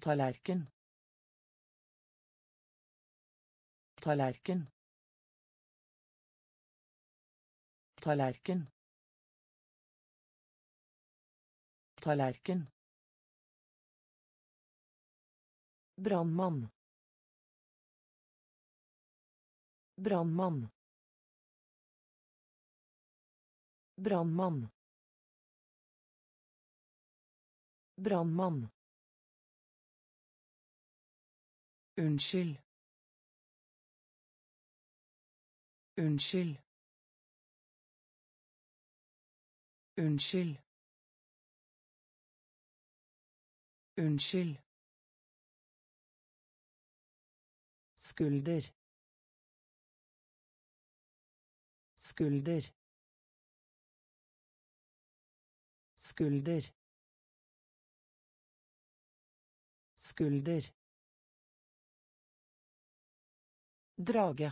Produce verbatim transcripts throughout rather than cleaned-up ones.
Tallerken. Tallerken. Tallerken. Tallerken. Brannmann. Brannmann. Brannmann. Brannmann. Unnskyld. Unnskyld. Unnskyld. Unnskyld. Skulder. Skulder. Skulder. Skulder. Drage.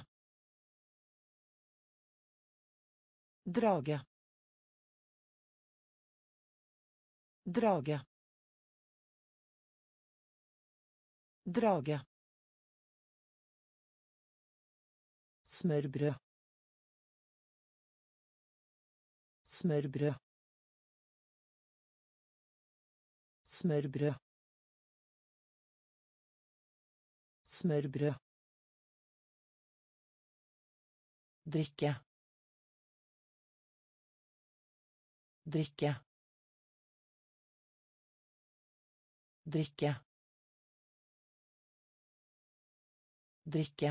Drage. Drage. Drage. Smørbrød. Smørbrød. Smørbrød. Smørbrød. Drikke. Drikke. Drikke. Drikke.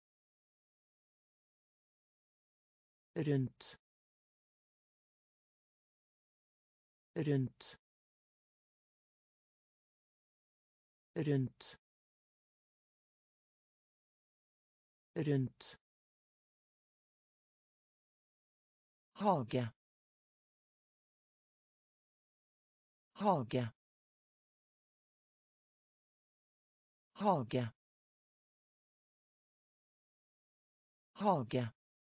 Rundt. Rundt. Rundt. Rundt. Hage. Hage. Hage. Hage.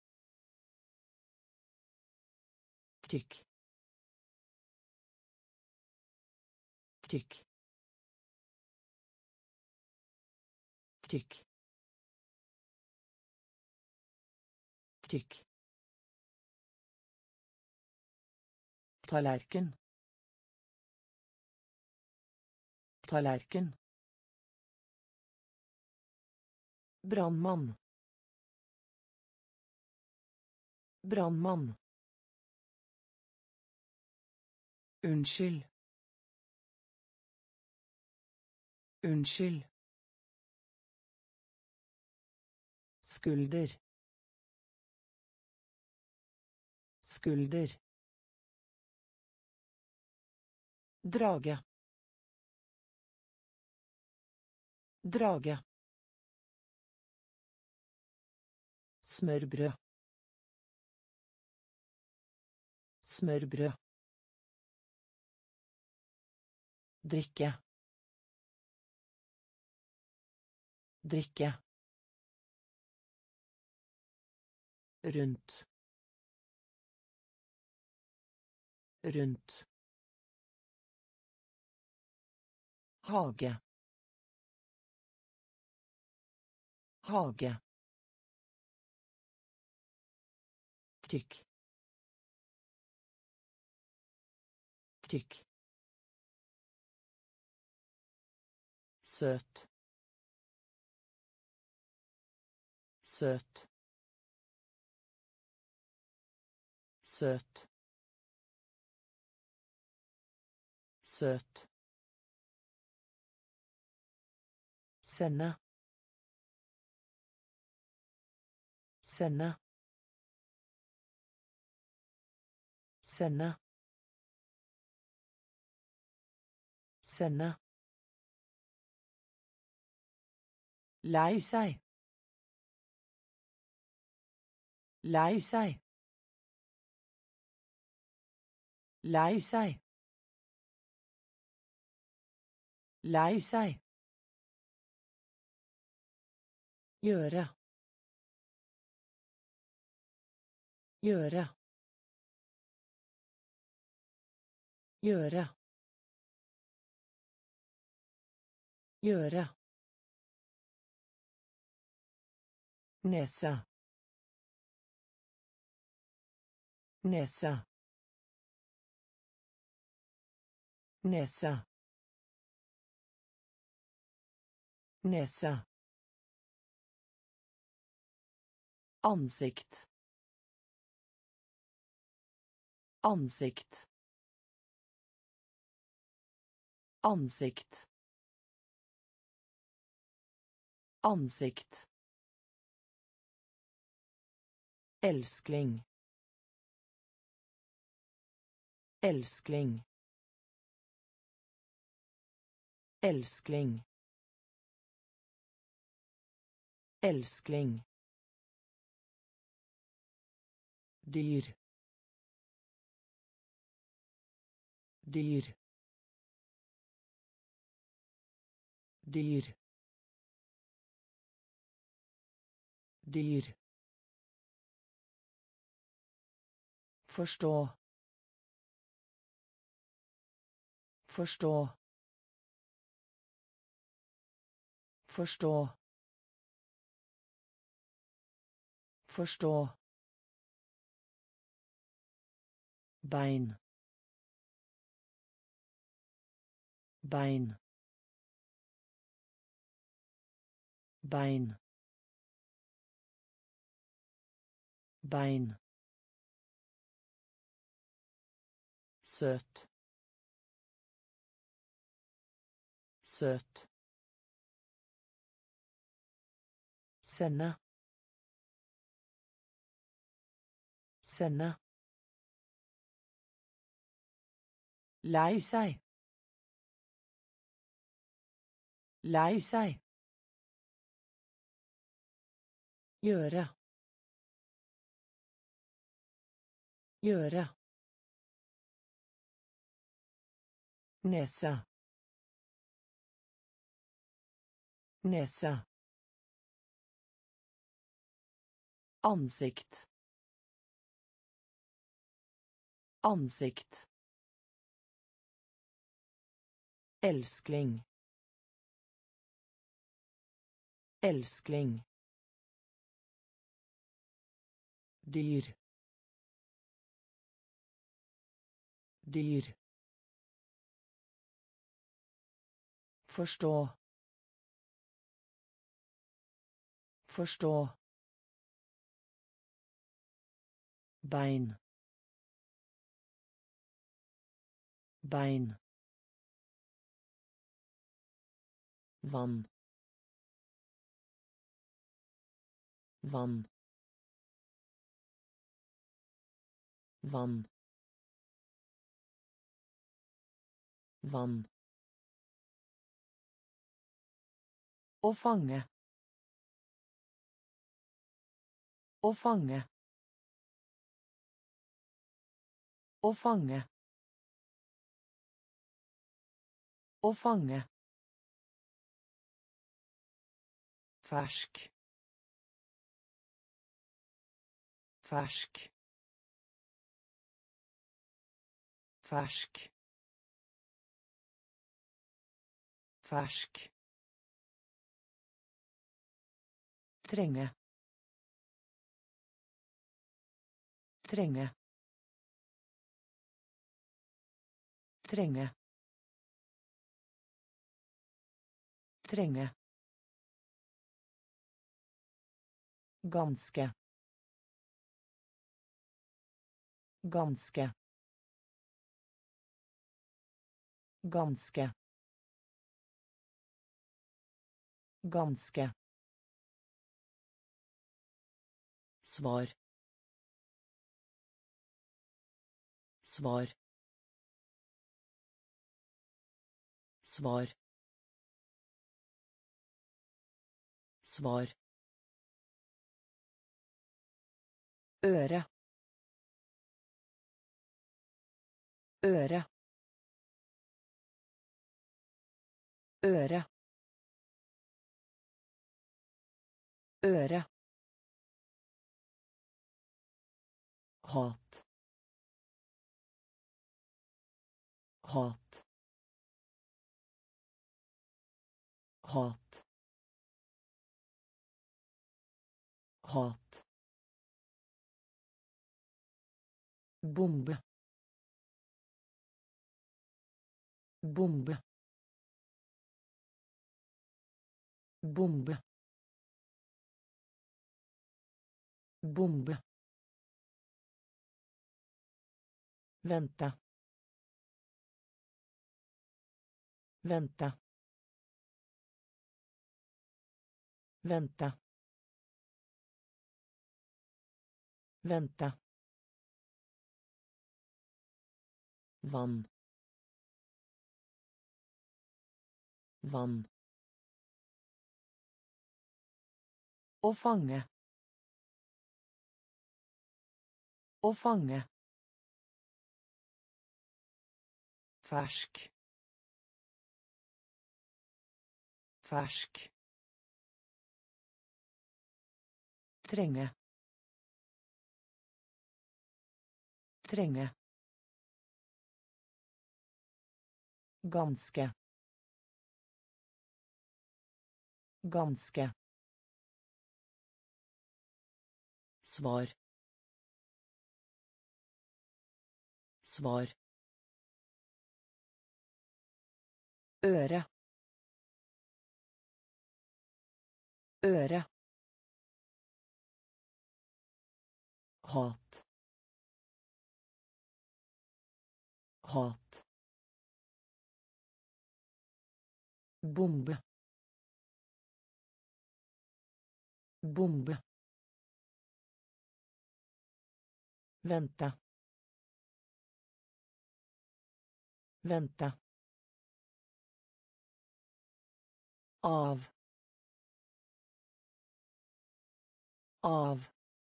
Tykk. Tykk. Tykk. Tykk. Tallerken. Tallerken. Brannmann. Brannmann. Unnskyld. Unnskyld. Skulder. Skulder. Drage. Drage. Smørbrød. Smørbrød. Drikke. Drikke. Rundt. Rundt. Hage. Hage. Tykk. Tykk. Søt. Søt. Søt. Søt. Sende. Sende. Sende. Sende. Lei seg. Lei seg. Lei seg. Lei seg. Gjøre. Gjøre. Gjøre. Gjøre. Nese. Nese. Nese. Nese. Ansikt. Ansikt. Ansikt. Ansikt. Elskling. Elskling. Elskling. Elskling. Dyr. Dyr. Dyr. Dyr. Forstå. Forstå. Forstå. Forstå. Bein. Bein. Bein. Bein. Søt. Søt. Sende. Sende. Lei seg. Lei seg. Gjøre. Gjøre. Nese. Nese. Ansikt. Ansikt. Elskling. Elskling. Dyr. Dyr. Forstå. Forstå. Bein. Bein. Vann. Vann. Vann. Vann. Å fange. Å fange. Å fange. Å fange. Fersk. Fersk. Fersk. Fersk. Trenge. Trenge. Trenge. Trenge. Ganske. Ganske. Ganske. Ganske. Svar. Svar. Svar. Svar. Øre. Øre. Øre. Øre. Hat. Hat. hat hat bombe bombe bombe bombe vente vente vente vente vann vann å fange å fange fersk fersk trenge trenge ganske ganske svar svar øre øre hat hat bombe bombe vente vente av av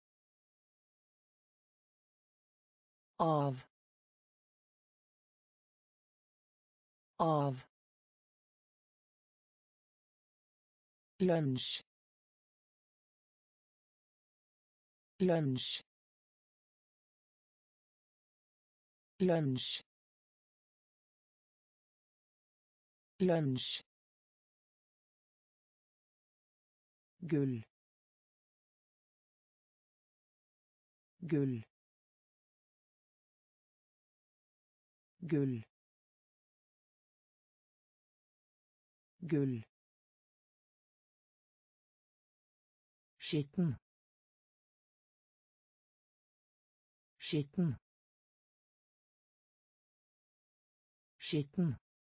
av av lunsj lunsj lunsj lunsj gull gull gull gull skitten skitten skitten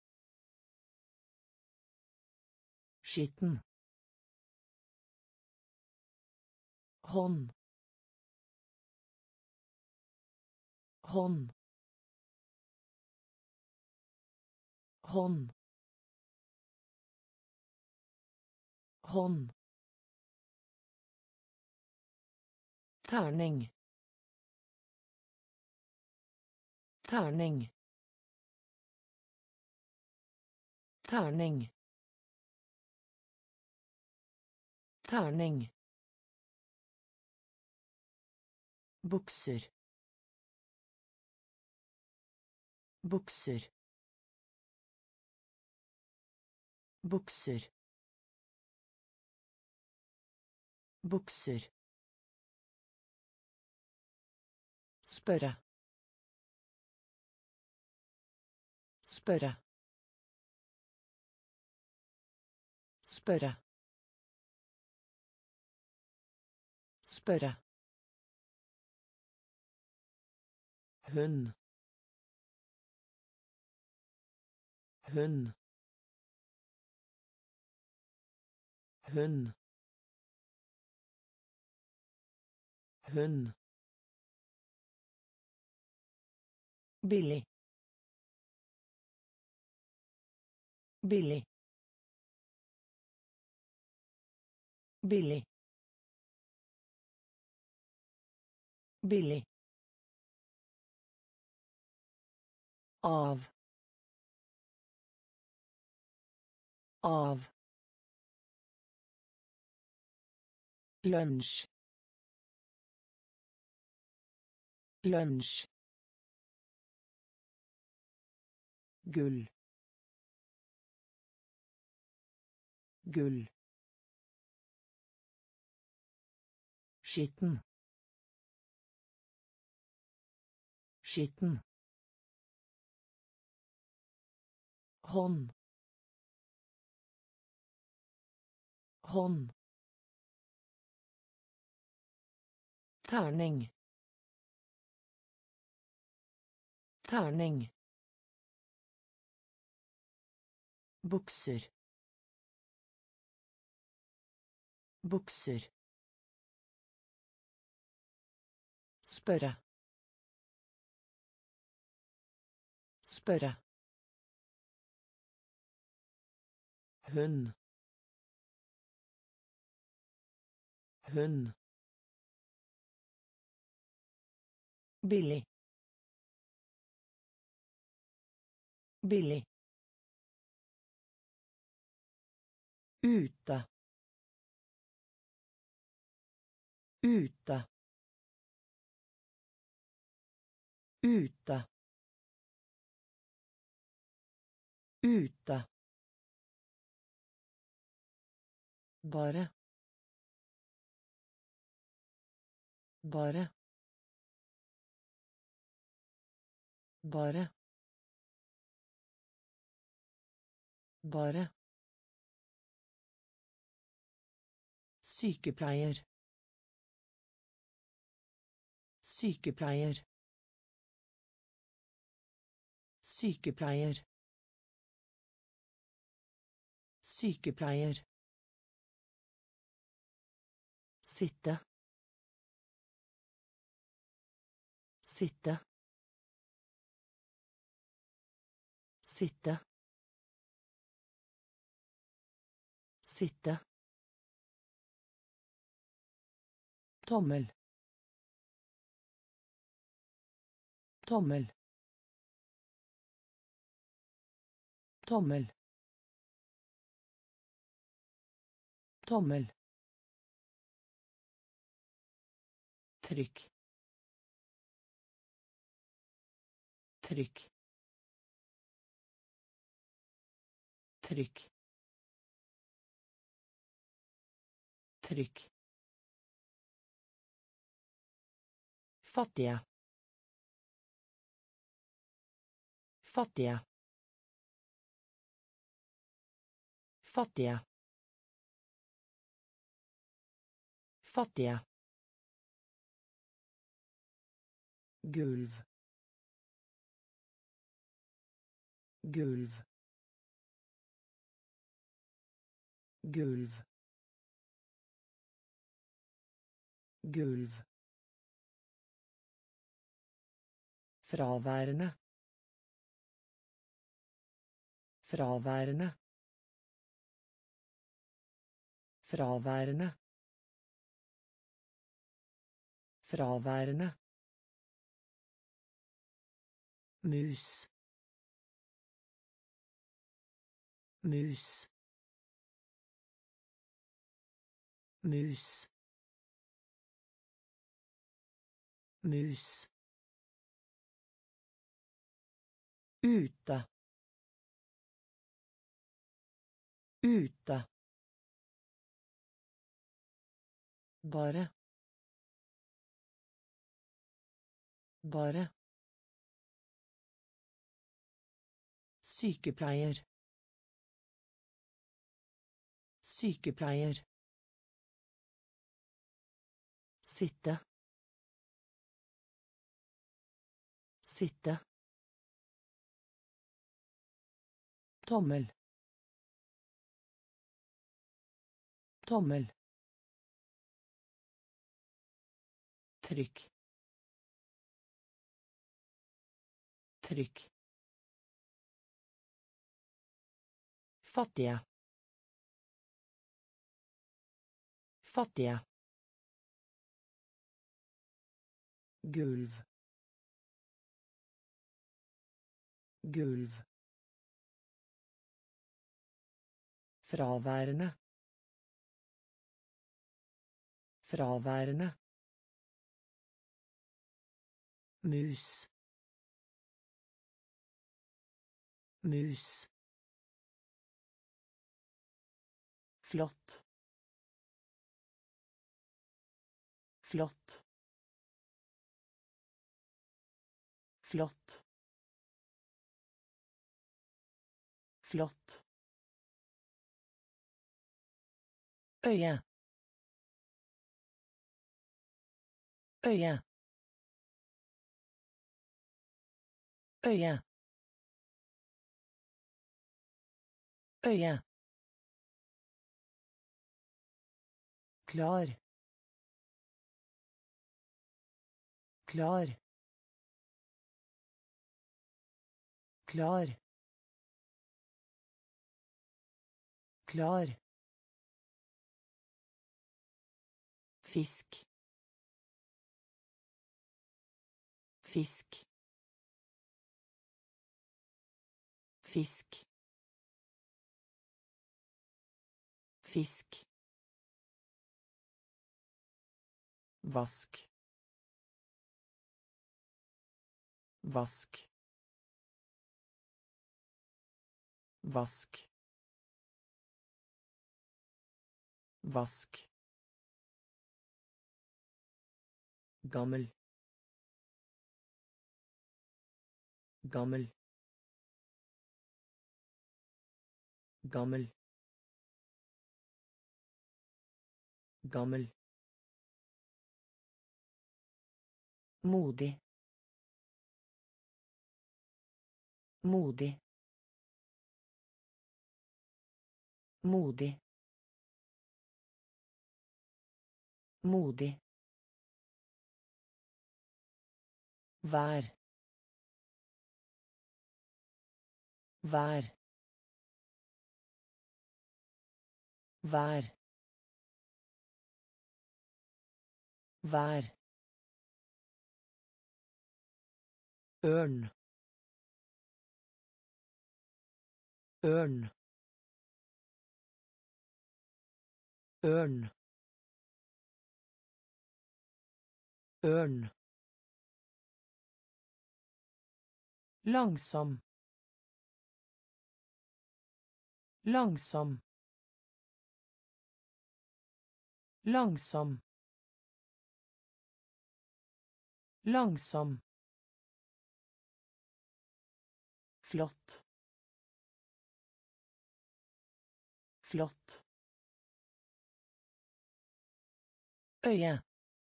skitten hånd hånd hånd hånd terning terning terning terning bukser bukser bukser bukser spørre spørre spørre spørre hund hund hund hund billig billig billig billig av av lunsj lunsj gull gull, skitten, skitten, hånd, hånd, terning, terning, bukser, bukser, spørre, spørre, hund, hund, billig, billig, ute, ute, ute, ute, bare, bare, bare, bare, sykepleier, sykepleier, sykepleier, sykepleier, sitte, sitte, sitte, sitte, tommel, tommel, tommel, tommel, trykk, trykk, trykk, trykk, fattige, fattige, fattige, fattige, gulv, gulv, gulv, gulv, fraværende, fraværende, fraværende, fraværende, mus, mus, mus, mus, ute, ute, bare, bare, sykepleier, sykepleier, sitte, sitte, tommel, tommel, trykk, trykk, fattige, fattige, gulv, gulv, fraværende, fraværende, mus, mus, Flott. Flott. Flott. Flott. Øye. Øye. Øye. Øye. Klar. Klar. Klar. Klar. Fisk. Fisk. Fisk. Fisk. Vask. Vask. Vask. Vask. Gammel. Gammel. Gammel. Gammel. Modig. Modig. Modig. Modig. Vær. Vær. Vær. Vær. Ørn. Ørn. Ørn. Ørn. Langsom. Langsom. Langsom. Langsom. Flott. Flott. Øye.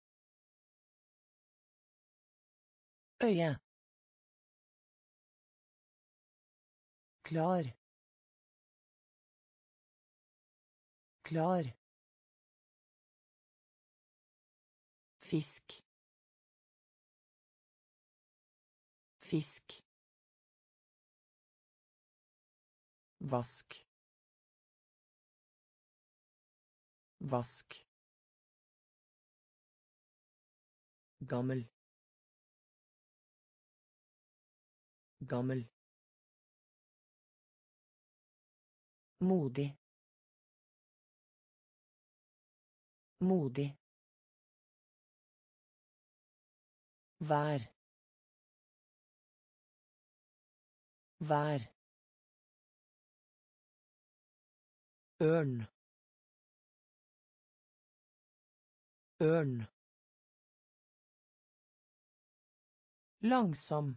Øye. Klar. Klar. Fisk. Fisk. Vask. Vask. Gammel. Gammel. Modig. Modig. Vær. Vær. Ørn. Ørn. Langsom.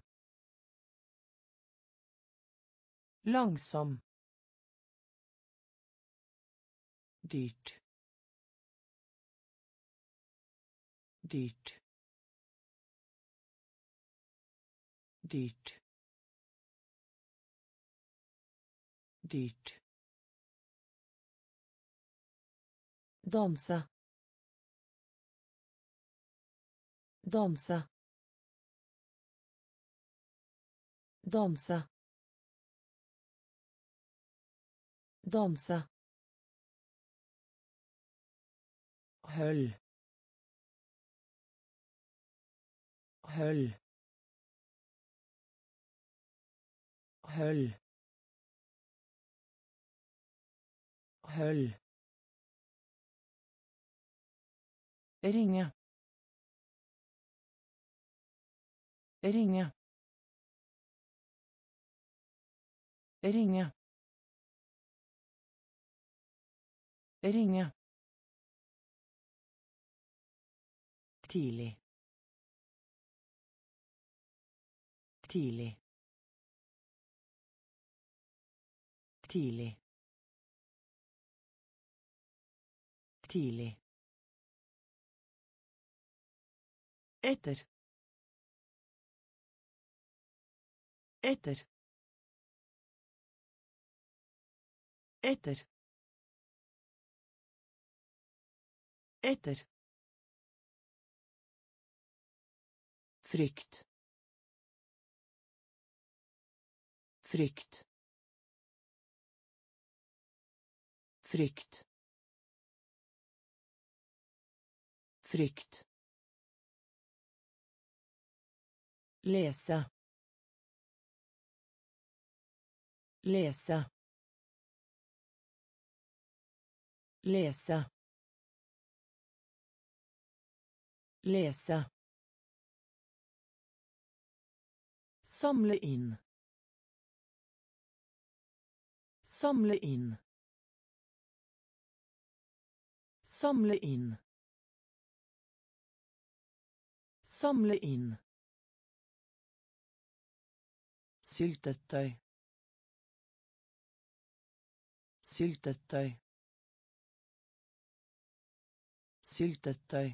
Langsom. Dyrt. Dyrt. Dyrt. Dyrt. Danse. Danse. Danse. Danse. Høll. Høll. Høll. Høll. Ringe. Ringe. Ringe. Ringe. Tidlig. Tidlig. Tidlig. Tidlig. Etter. Etter. Etter. Etter. Frykt. Frykt. Frykt. Frykt. Lese. Lese. Lese. Lese. Samle inn. Samle inn. Samle inn. Samle inn. Syltetøy. Syltetøy. Syltetøy.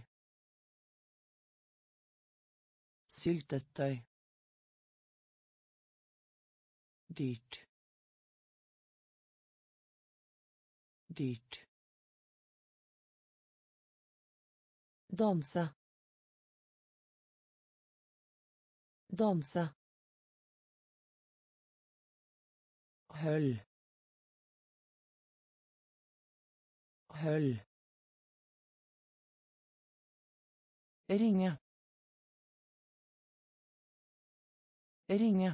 Syltetøy. Dyrt. Dyrt. Danse. Danse. Høll. Høll. Ringe. Ringe.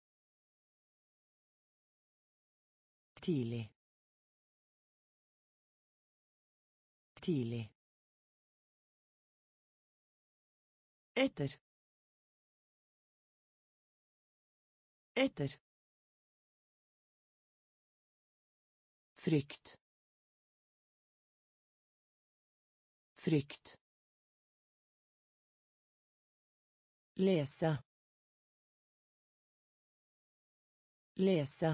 Tidlig. Tidlig. Etter. Etter. Frykt. Frykt. Lese. Lese.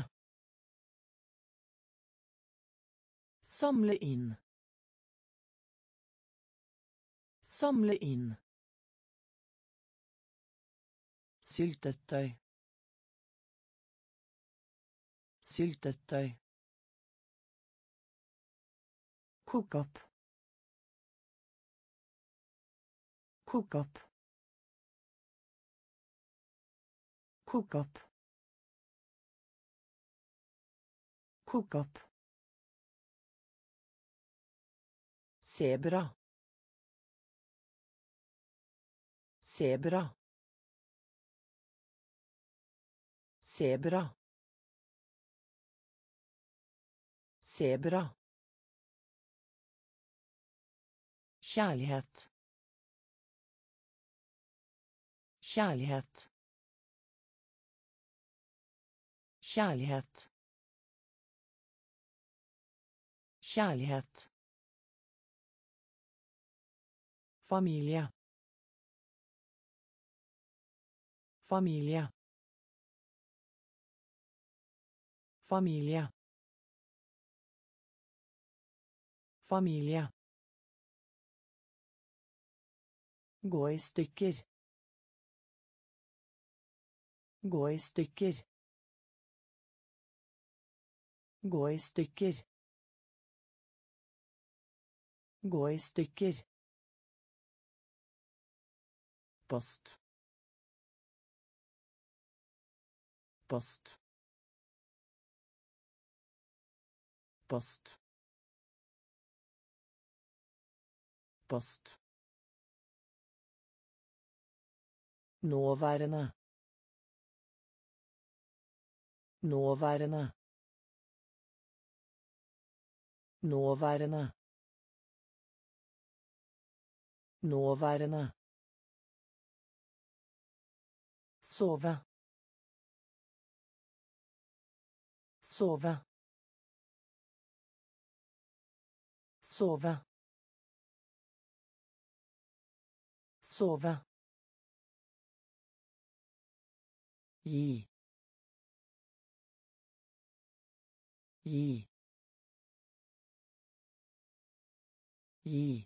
Samle inn. Samle inn. Syltetøy. Syltetøy. Kok opp. Kok opp. Kok opp. Kok opp. Sebra. Sebra. Sebra. Sebra. Kjærlighet. Kjærlighet. Kjærlighet. Kjærlighet. Familie. Familie. Familie. Familie. Gå i stykker. Gå i stykker. Gå i stykker. Gå i stykker. Post. Post. Post. Post. Nåværende. Nåværende. Nåværende. Nåværende. Sove. Sove. Sove. Sove. Gi. Gi. Gi.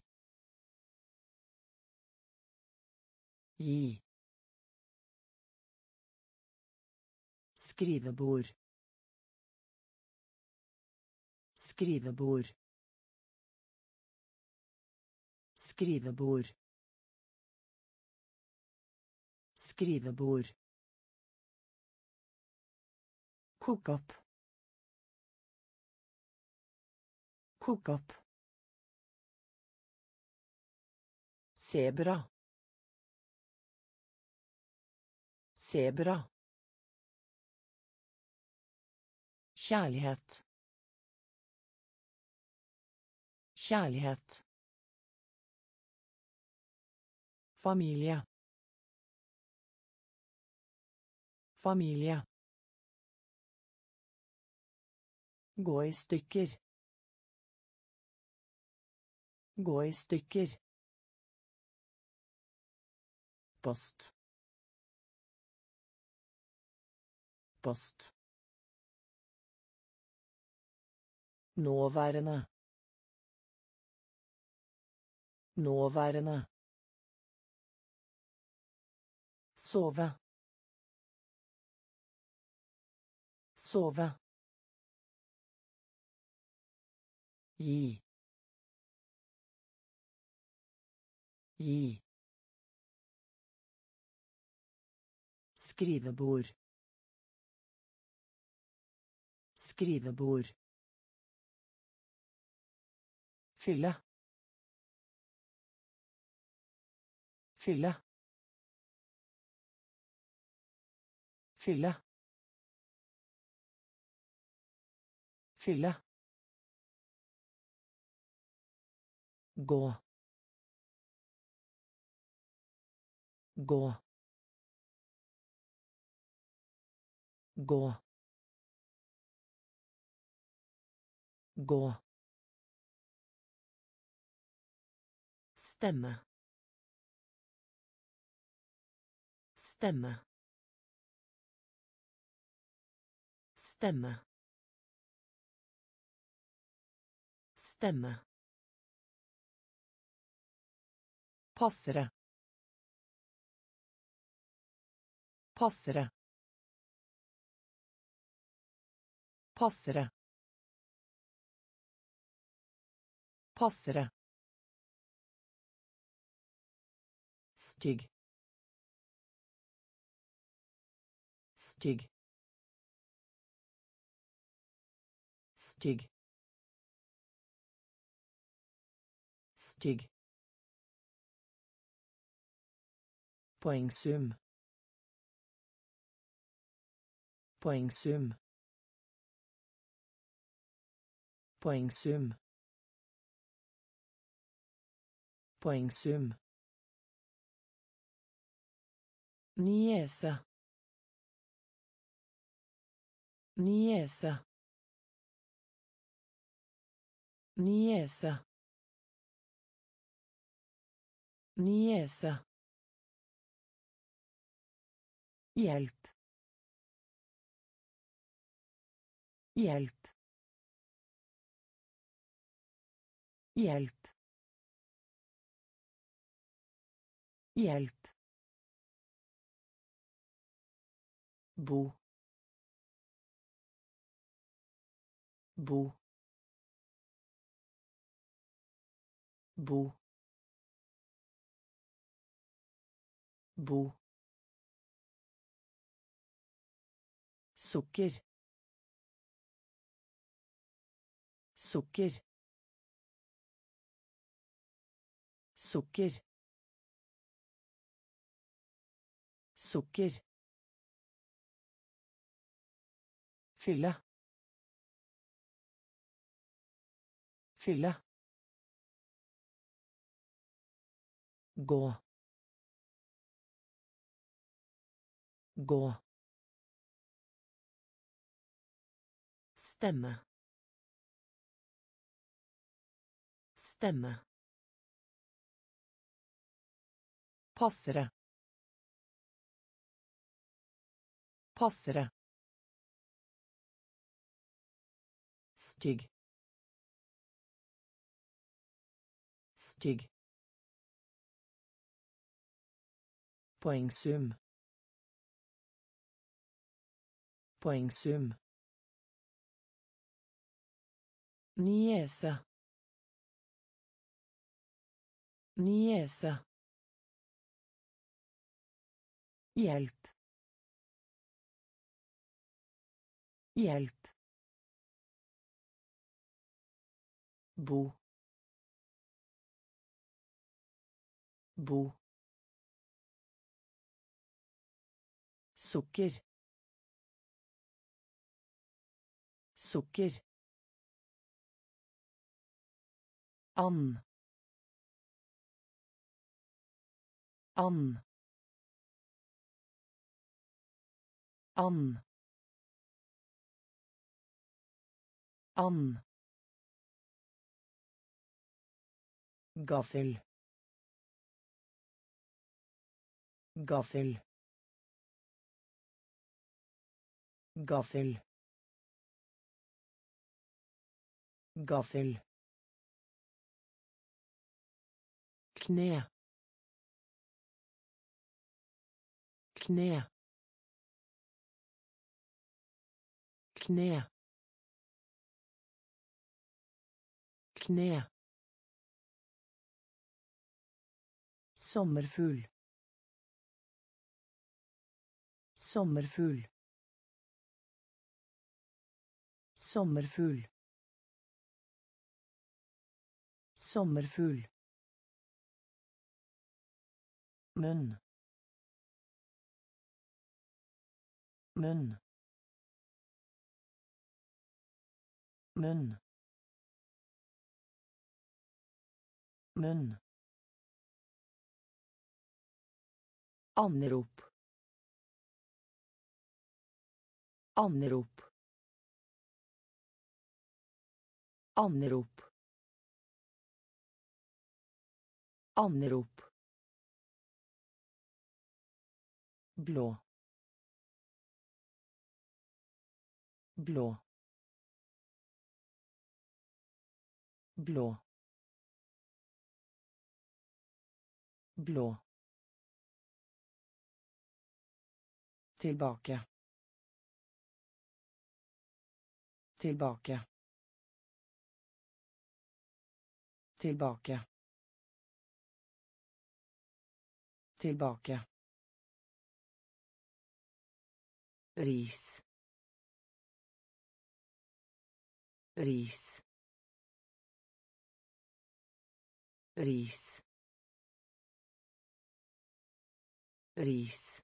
Gi. Skrivebord. Skrivebord. Skrivebord. Skrivebord. Kok opp. Kok opp. Sebra. Sebra. Kjærlighet. Kjærlighet. Familie. Familie. Gå i stykker. Gå i stykker. Post. Post. Nåværende. Nåværende. Sove. Sove. Gi. Gi. Skrivebord. Skrivebord. Fylle. Fylle. Fylle. Fylle. Gå. Gå. Gå. Gå. Stemme. Stemme. Stemme. Stemme. Passere. Passere. Passere. Passere. Stygg. Stygg. Stygg. Stygg. Poengsum. Poengsum. Poengsum. Poengsum. Niese. Niese. Niese. Niese. Hjelp. Hjelp. Hjelp. Hjelp. Bo. Bo. Bo. Bo. Sukker. Sukker. Sukker. Sukker. Fylle. Fylle. Gå. Gå. Stemme. Stemme. Passere. Passere. Stygg. Stygg. Poengsum. Poengsum. Niese. Niese. Hjelp. Hjelp. Bo. Bo. Sukker. Sukker. And. And. And. And. Gaffel. Gaffel. Gaffel. Gaffel. Kne. Kne. Kne. Kne. Sommerfugl. Sommerfugl. Sommerfugl. Sommerfugl. Munn. Munn. Munn. Munn. Anrop. Anrop. Anrop. Anrop. Blå. Blå. Blå. Blå. Tilbake. Tilbake. Tilbake. Tilbake. Ris. Ris. Ris. Ris.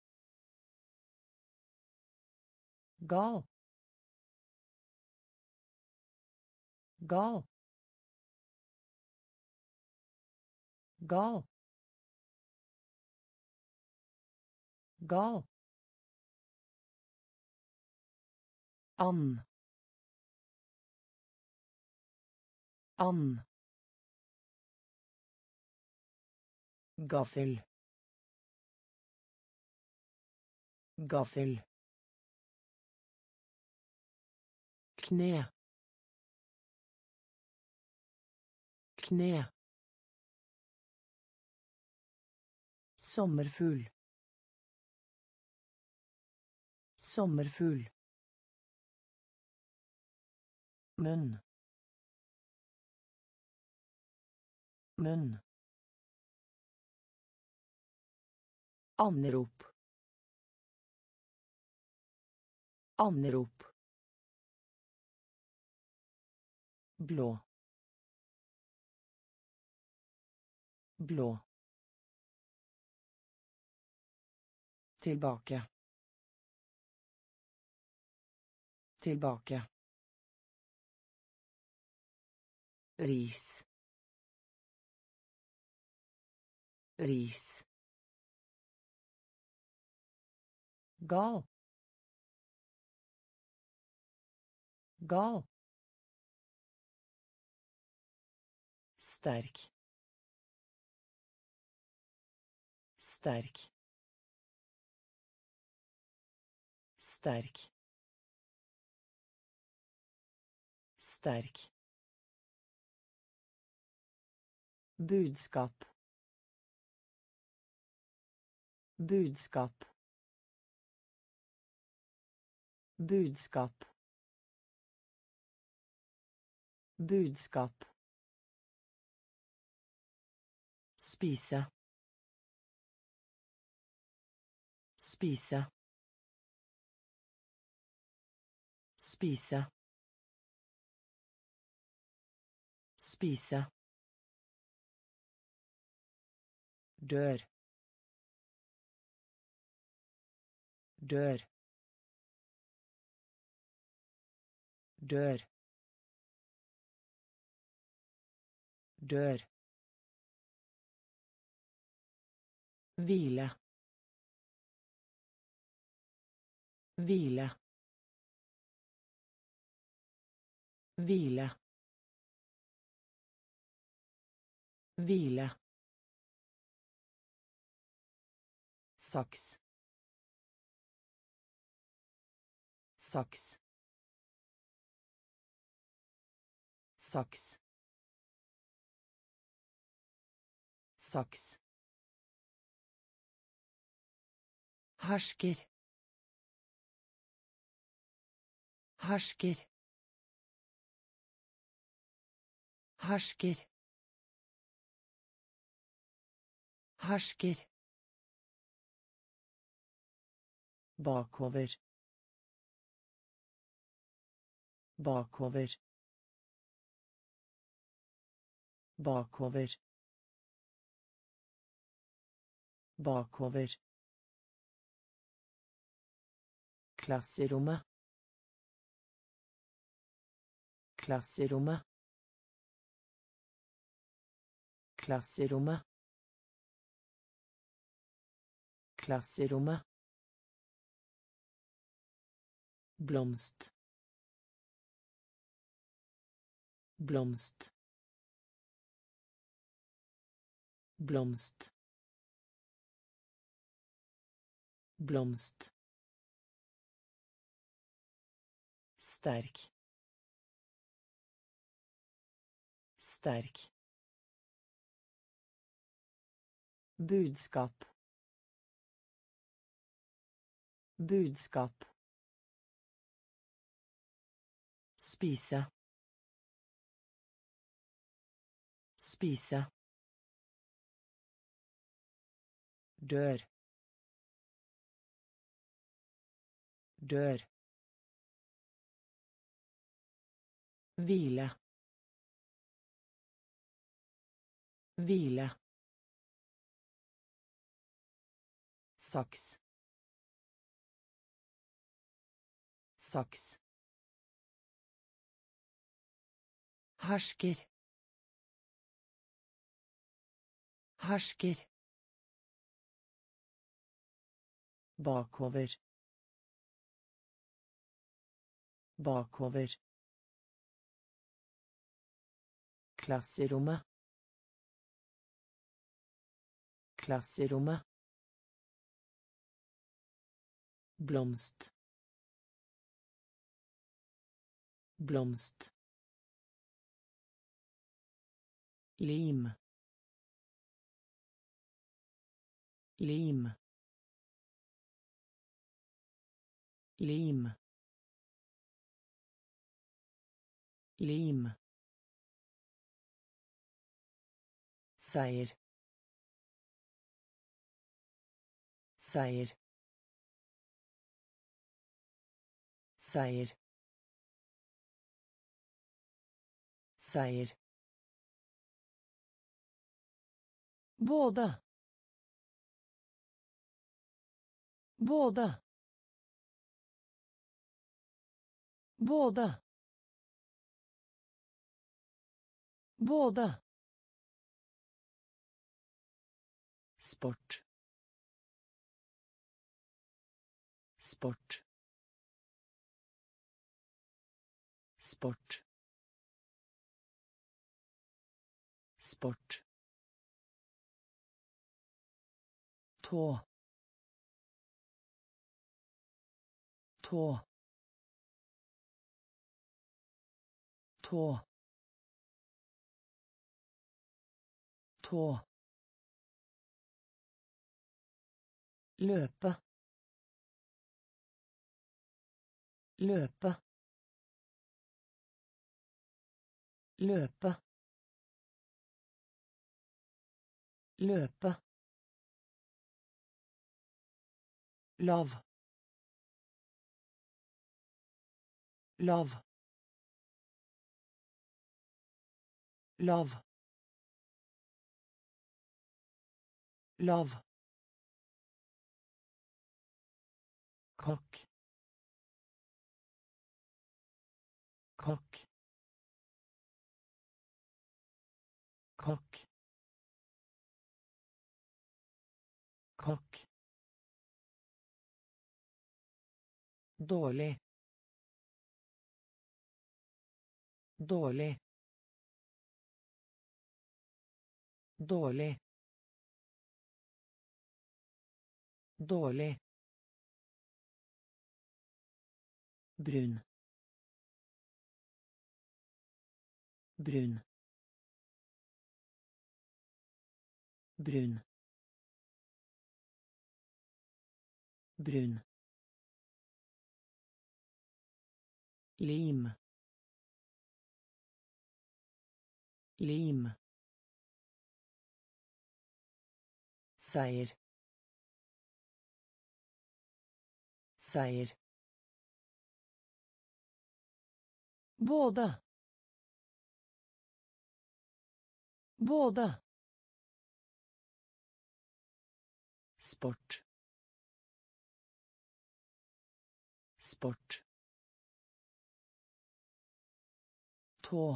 Gal. Gal. Gal. Gal. And. And. Gaffel. Gaffel. Kne. Kne. Sommerfugl. Sommerfugl. Munn. Munn. Anrop. Anrop. Blå. Blå. Tilbake. Tilbake. Ris. Ris. Gal. Gal. sterk sterk sterk sterk budskap budskap budskap budskap spise spise spise spise dør dør dør dør hvile hvile hvile hvile saks saks saks saks hersker hersker hersker hersker bakover bakover bakover bakover klasserommet klasserommet klasserommet klasserommet blomst blomst blomst blomst sterk sterk budskap budskap spise spise dør dør hvile hvile saks saks hersker hersker bakover bakover klasserommet klasserommet blomst blomst lim lim lim lim seier seier seier seier både både både både sport sport sport sport, tå, tå, tå, tå, løpe, løpe, løpe, løpe, lav, lav, lav, lav, kokk, kokk, kokk, kokk, dårlig, dårlig, dårlig, dårlig, brun, brun, brun, brun, lim, lim, seier, seier, både, både, sport, sport, tå,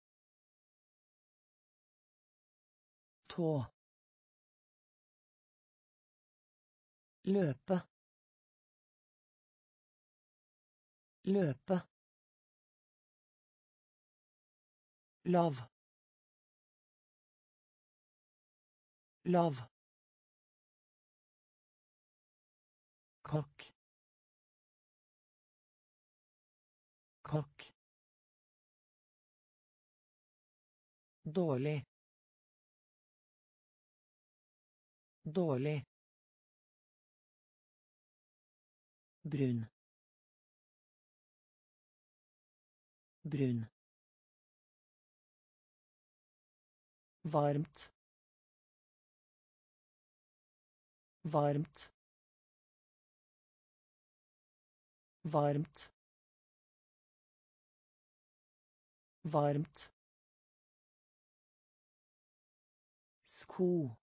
tå, løpe, løpe, lav, lav, kokk, kokk, dårlig, dårlig, brun, brun, varmt, varmt, varmt, varmt, sko,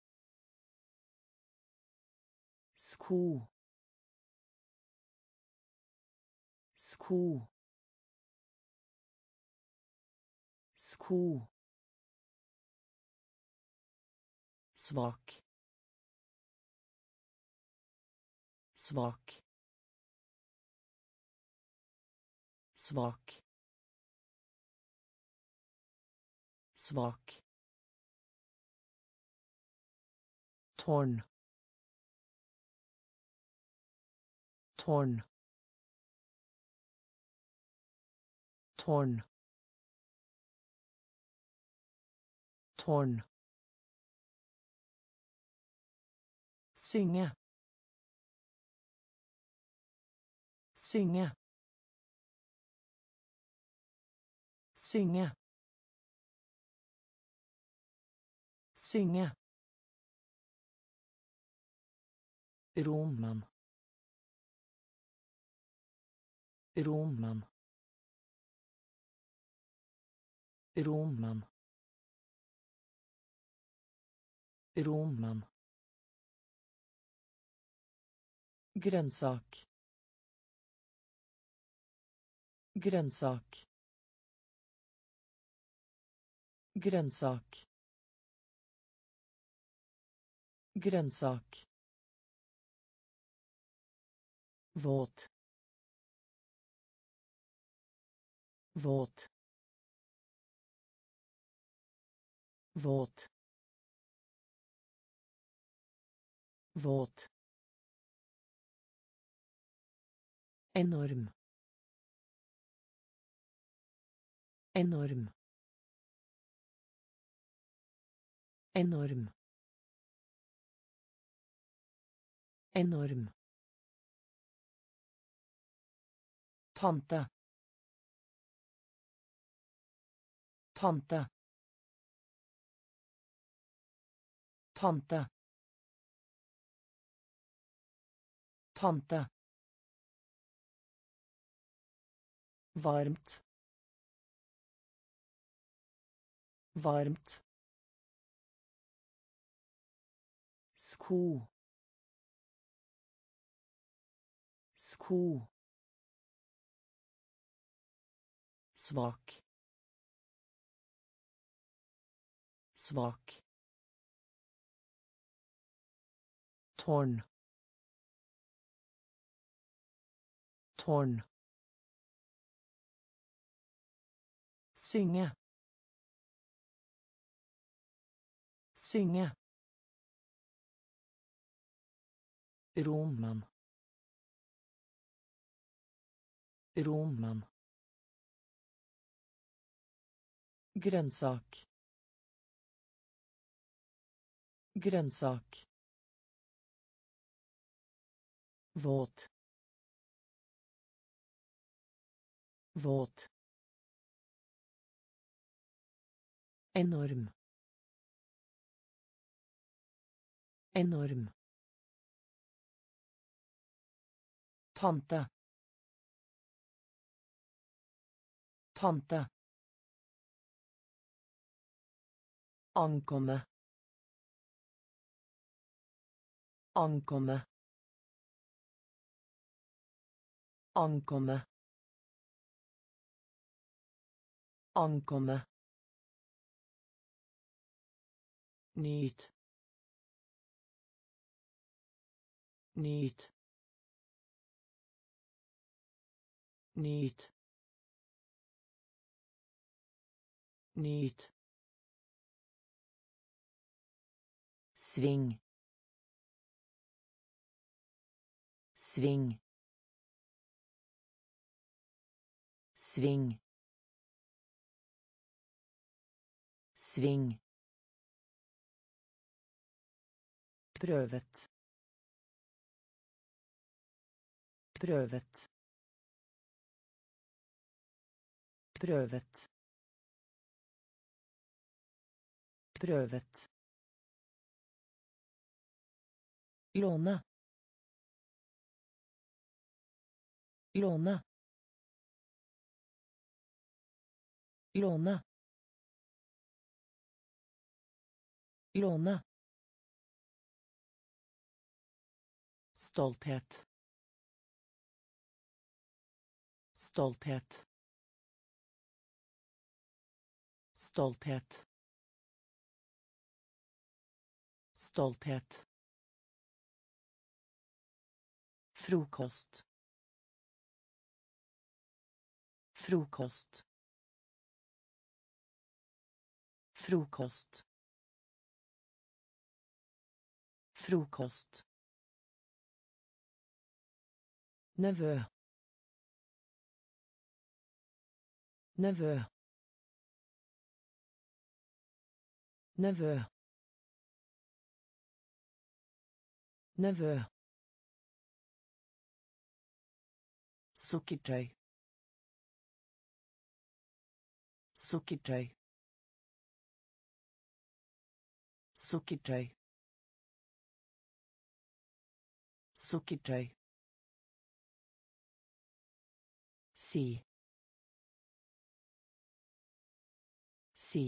sko, sko, sko, svak, svak, svak, svak, tårn, tårn, tårn, tårn, synge, synge, synge, synge, Roman, Roman, Roman, Roman, grønnsak, grønnsak, grønnsak, grønnsak, våt, våt, våt, våt, enorm, enorm, enorm, enorm, tante, tante, tante, tante, varmt, varmt, sko, sko, svak, svak, tårn, tårn, synge, synge, Roman, Roman, grønnsak, grønnsak, våt, våt, enorm, enorm, tante, tante, ankomme, ankomme, ankomme, ankomme, nyt, nyt, nyt, nyt, sving, sving, sving, sving, prøvet, prøvet, prøvet, prøvet, låne, låne, låne, låne, stolthet, stolthet, stolthet, stolthet, frokost, frokost, frokost, frokost, nevø, nevø, nevø, nevø, sukkertøy, sukkertøy, sukkertøy, sukkertøy, si, si,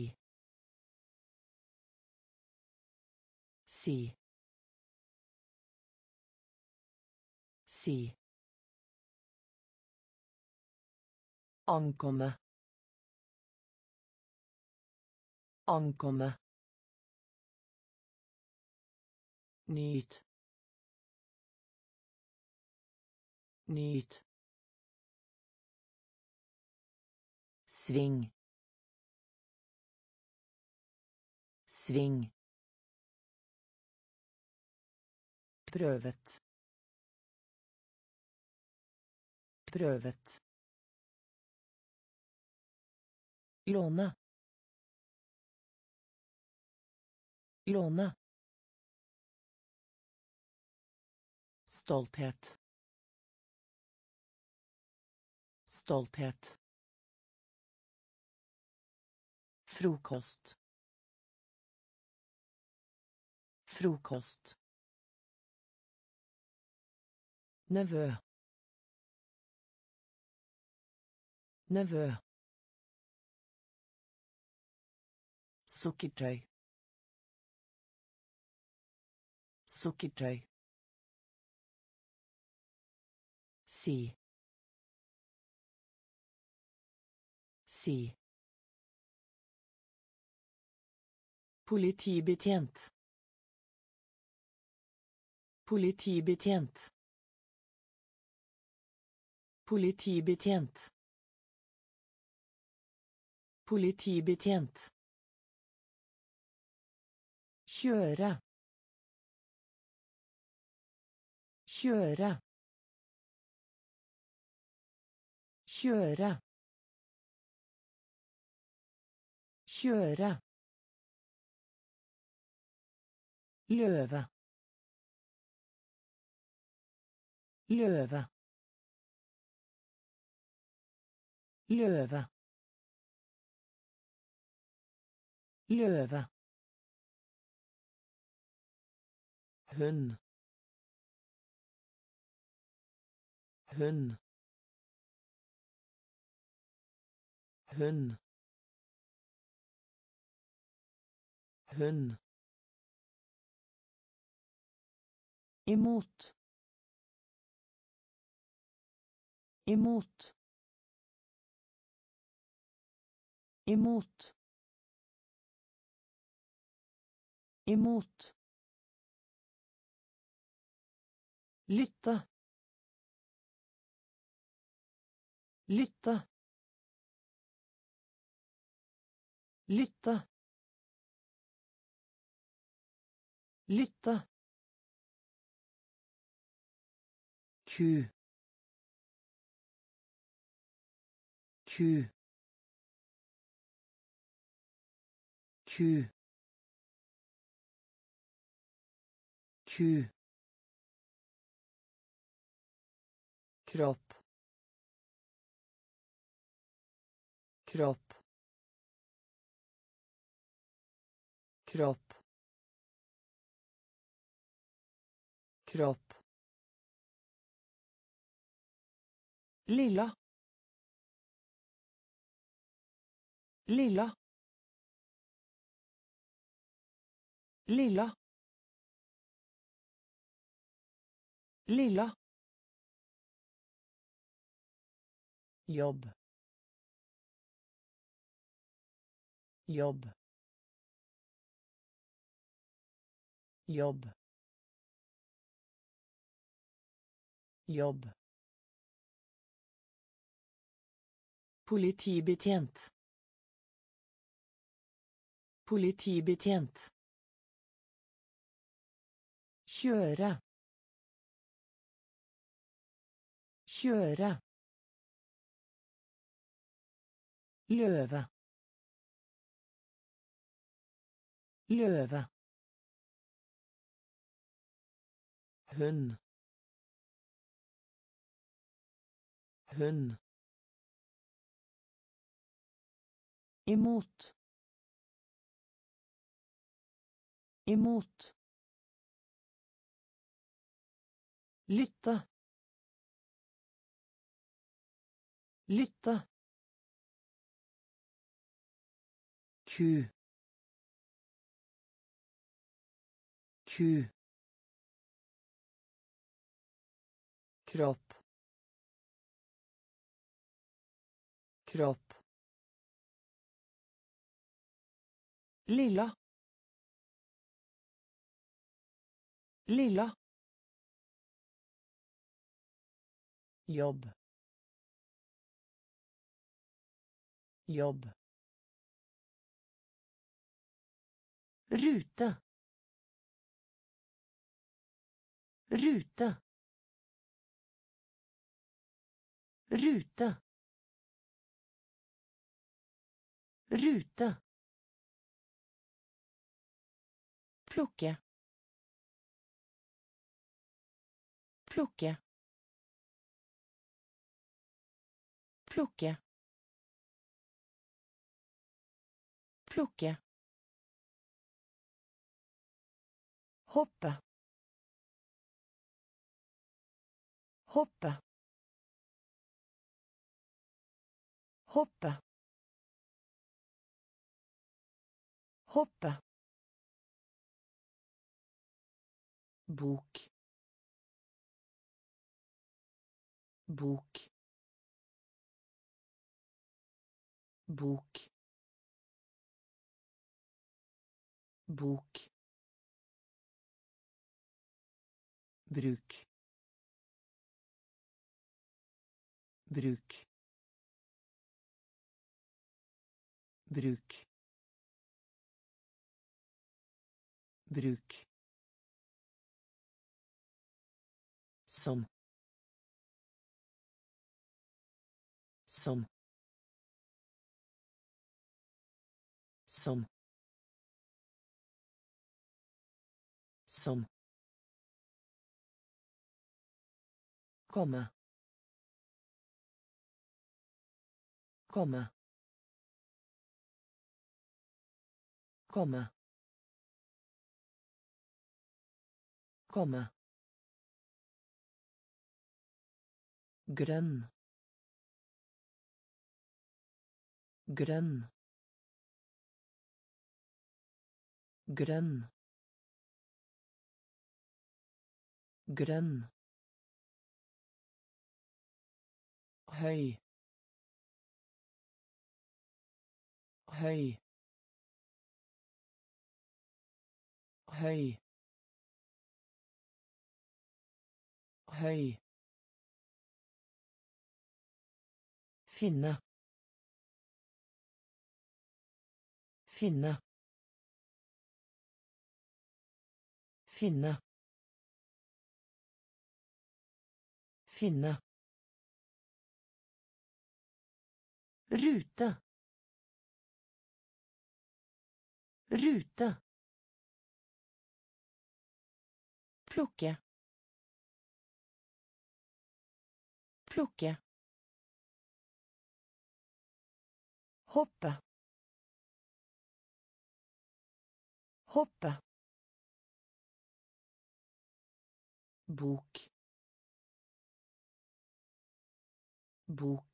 si, si, ankomme, ankomme, nyt, nyt, sving, Sving. Prøvet. Prøvet. Låne. Låne. Stolthet. Stolthet. Frokost. Frokost. Nevø. Nevø. Sukkertøy. Sukkertøy. Si. Si. Politibetjent. Politibetjent. Politibetjent. Politibetjent. Kjøre. Kjøre. Kjøre. Kjøre. Løve. Løve. Løve. Løve. Hund. Hund. Hund. Hund. Emot. Emot. Emot. Emot. Lytte. Lytte. Lytte. Lytte. Ku. Ku. Ku. Ku. Kropp. Kropp. Kropp. Kropp. Lilla. Lilla. Lilla. Lilla. Jobb. Jobb. Jobb. Jobb. Politibetjent. Politibetjent. Kjøre. Kjøre. Løve. Løve. Hund. Hund. Emot. Emot. Lytte. Lytte. Ku. Ku. Kropp. Kropp. Lilla. Lilla. Jobb. Jobb. Ruta. Ruta. Ruta. Ruta. Plukke. Plukke. Plukke. Plukke. Hoppe. Hoppe. Hoppe. Hoppe. Bok. Bok. Bok. Bok. Bruk. Bruk. Bruk. Bruk. Som. Som. Som. Som. Komme. Komme. Komme. Komme. Grønn. Grønn. Grønn. Grønn. Høy. Høy. Høy. Høy. Finne. Finne. Finne. Finne. Rute. Rute. Plukke. Plukke. Hoppe. Hoppe. Bok. Bok.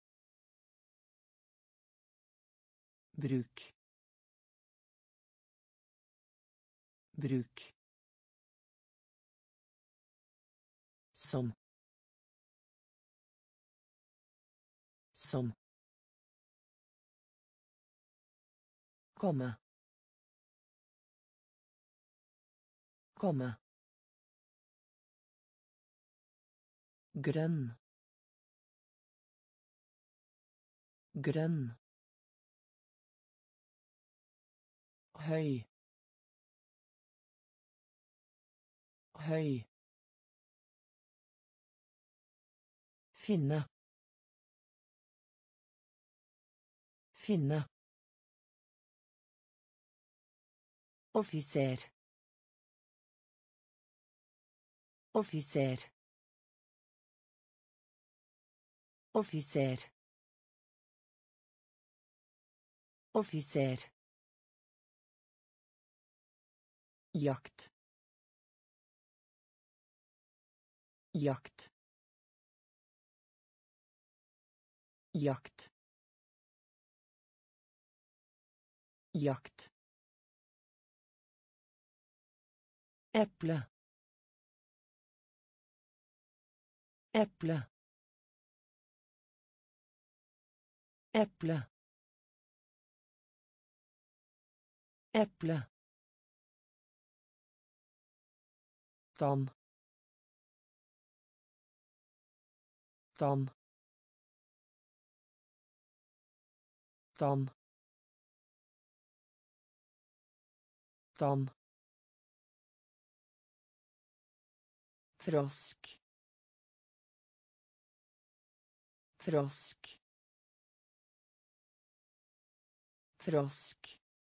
Bruk. Bruk. Som. Som. Komme. Komme. Grønn. Grønn. Høy. Høy. Finne. Finne. Offiser. Offiser. Offiser. Offiser. Jakt. Jakt. Jakt. Jakt. Eple. Eple. Eple. Eple. Dan. Dan. Dan. Dam. Frosk. Frosk. Frosk.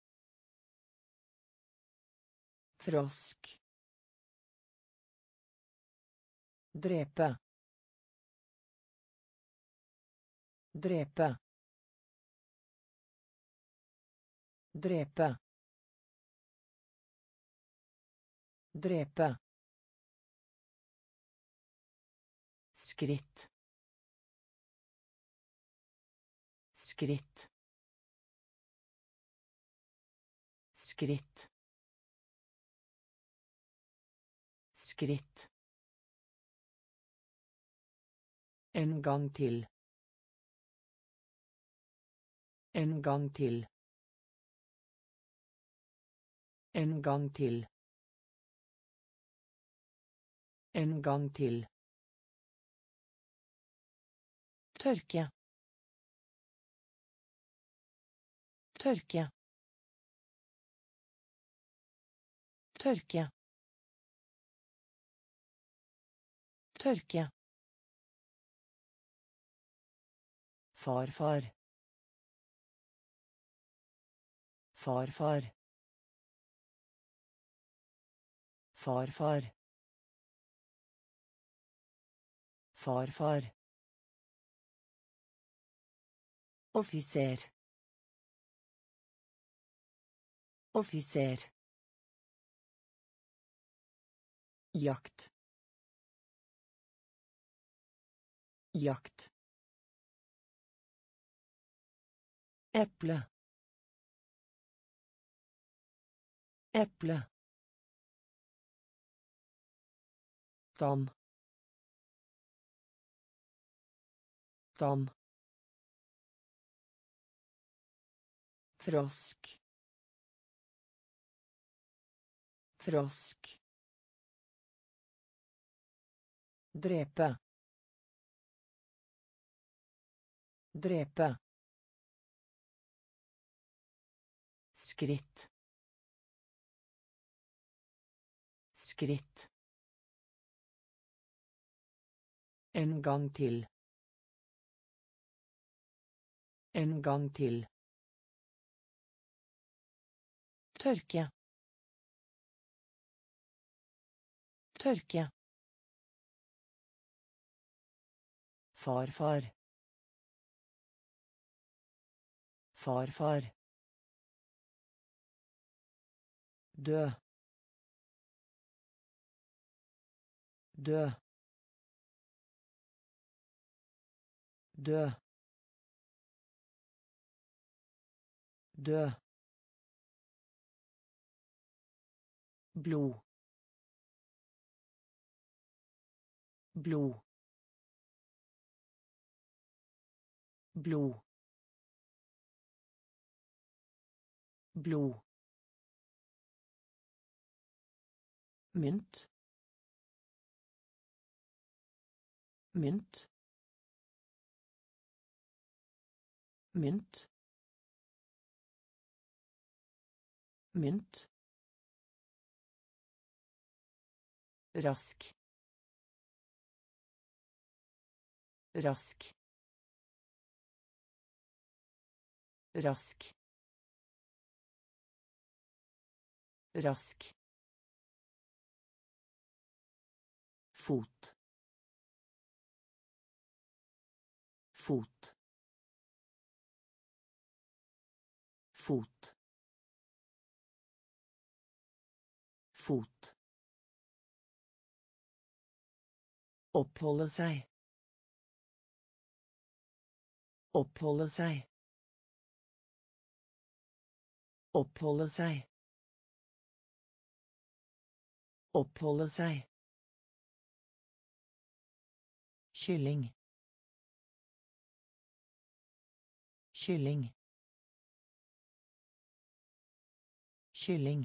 Frosk. Drepe. Drepe. Drepe. Drepe. Skritt. Skritt. Skritt. Skritt. En gang til. En gang til. En gang til. En gang til. Tørke. Tørke. Tørke. Tørke. Farfar. Farfar. Farfar. Farfar. Offiser. Offiser. Jakt. Jakt. Eple. Eple. Dam. Dam. Frosk. Frosk. Drepe. Drepe. Skritt. Skritt. En gang til. En gang til. Tørke. Tørke. Farfar. Farfar. Dø. Dø. Dø. Dø. Blod. Blod. Blod. Blod. Mynt. Mynt. Mynt. Mynt. Rask. Rask. Rask. Rask. Fot. Fot. Fot. Fot. Oppholde seg. Oppholde seg. Oppholde seg. Oppholde seg. Kylling. Kylling. Kylling.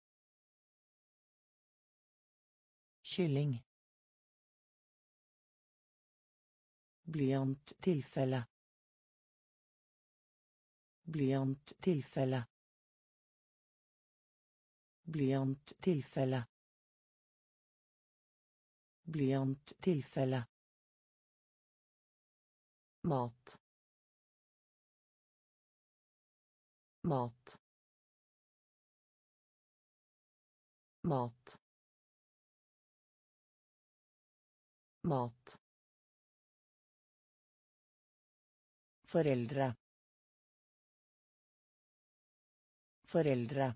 Kylling. Blyanttilfelle. Blyanttilfelle. Blyanttilfelle. Blyanttilfelle. Mat. Mat. Mat. Mat. Foreldre. Foreldre.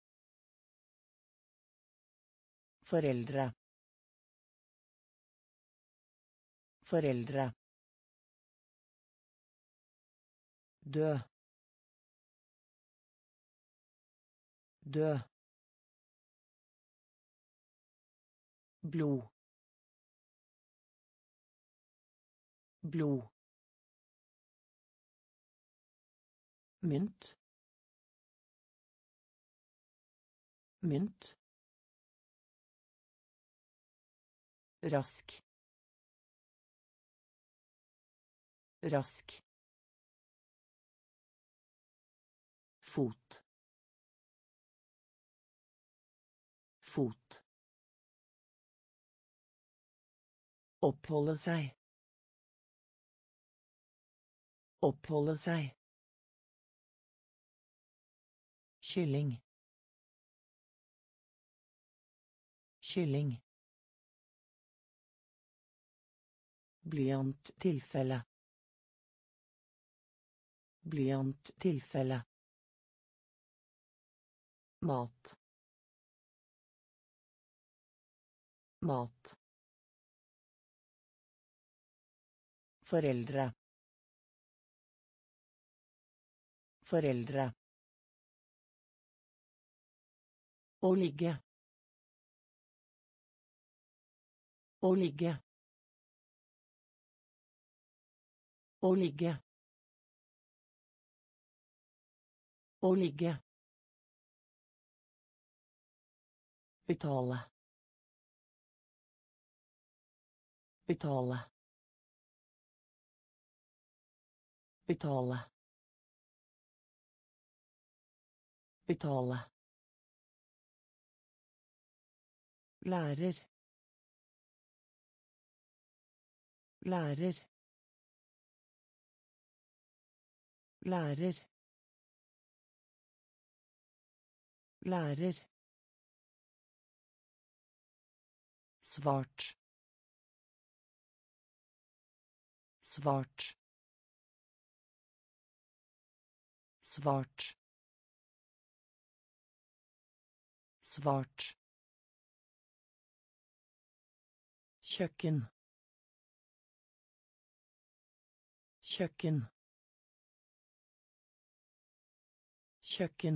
Foreldre. Foreldre. Dø. Dø. Blod. Blod. Mynt. Mynt. Rask. Rask. Fot. Fot. Oppholde seg. Oppholde seg. Kylling. Kylling. Blyanttilfelle. Blyanttilfelle. Mat. Mat. Foreldre. Foreldre. Å ligge. Å ligge. Å ligge. Å ligge. Betale. Betale. Betale. Betale. Lærer. Lærer. Lærer. Lærer. Svart. Svart. Svart. Svart. Kjøkken. Kjøkken. Kjøkken.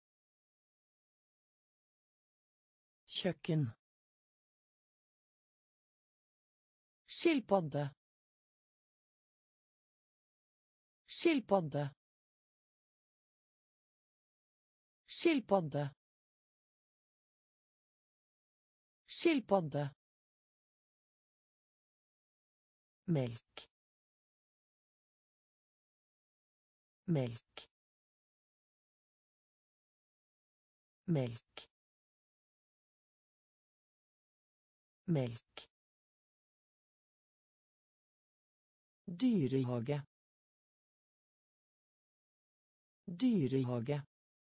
Kjøkken. Skilpadde. Skilpadde. Skilpadde. Skilpadde. Melk. Melk. Melk. Melk. Dyrehage. Dyrehage.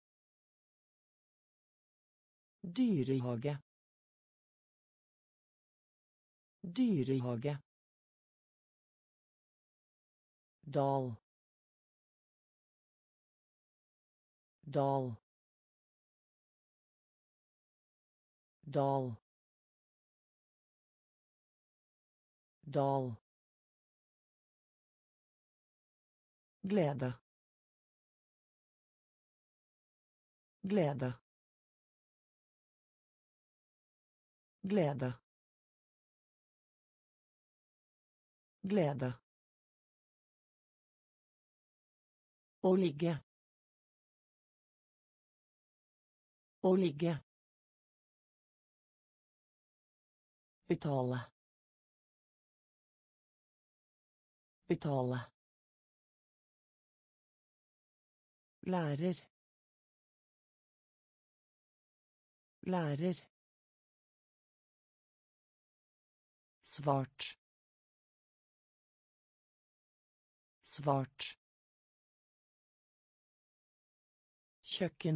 Dyrehage. Dyrehage. Dal. Dal. Dal. Dal. Glede. Glede. Glede. Glede. Å ligge. Å ligge. Betale. Betale. Lærer. Lærer. Svart. Svart. Kjøkken.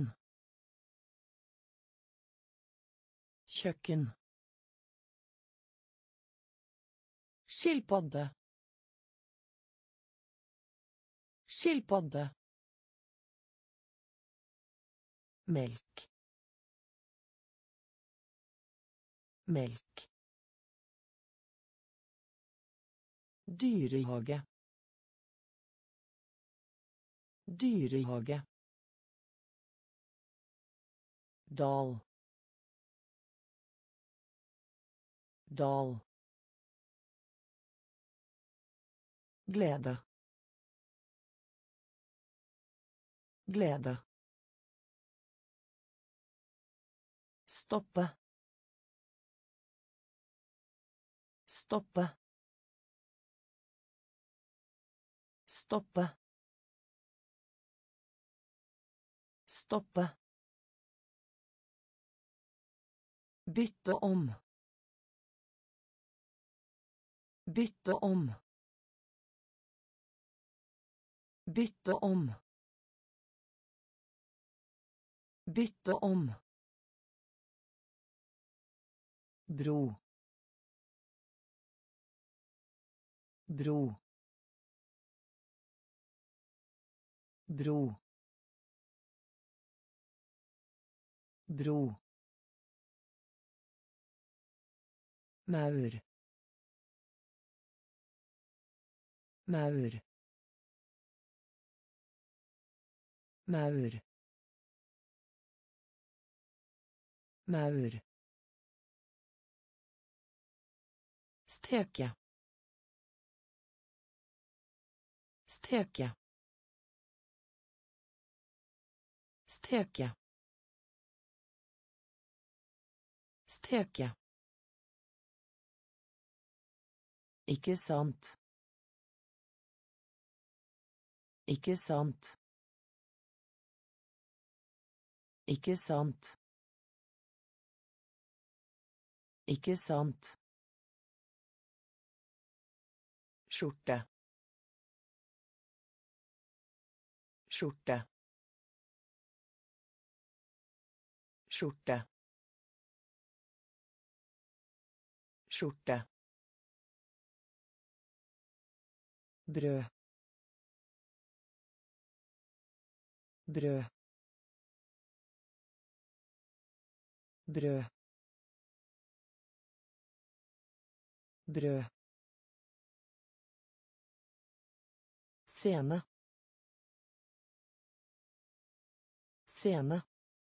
Kjøkken. Skilpadde. Skilpadde. Melk. Melk. Dyrehage. Dyrehage. Dal. Dal. Glede. Glede. Stoppe. Stoppe. Stoppe. Stoppe. Bytte om. Bytte om. Bytte om. Bytte om. Bro. Bro. Bro. Bro. Maur. Maur. Maur. Maur. Steke. Steke. Steke. Steke. Ikke sant. Ikke sant. Ikke sant. Ikke sant. Skjorte. Skjorte. Skjorte. Skjorte. Brød. Brød. Brød. Brød. Scene. Scene.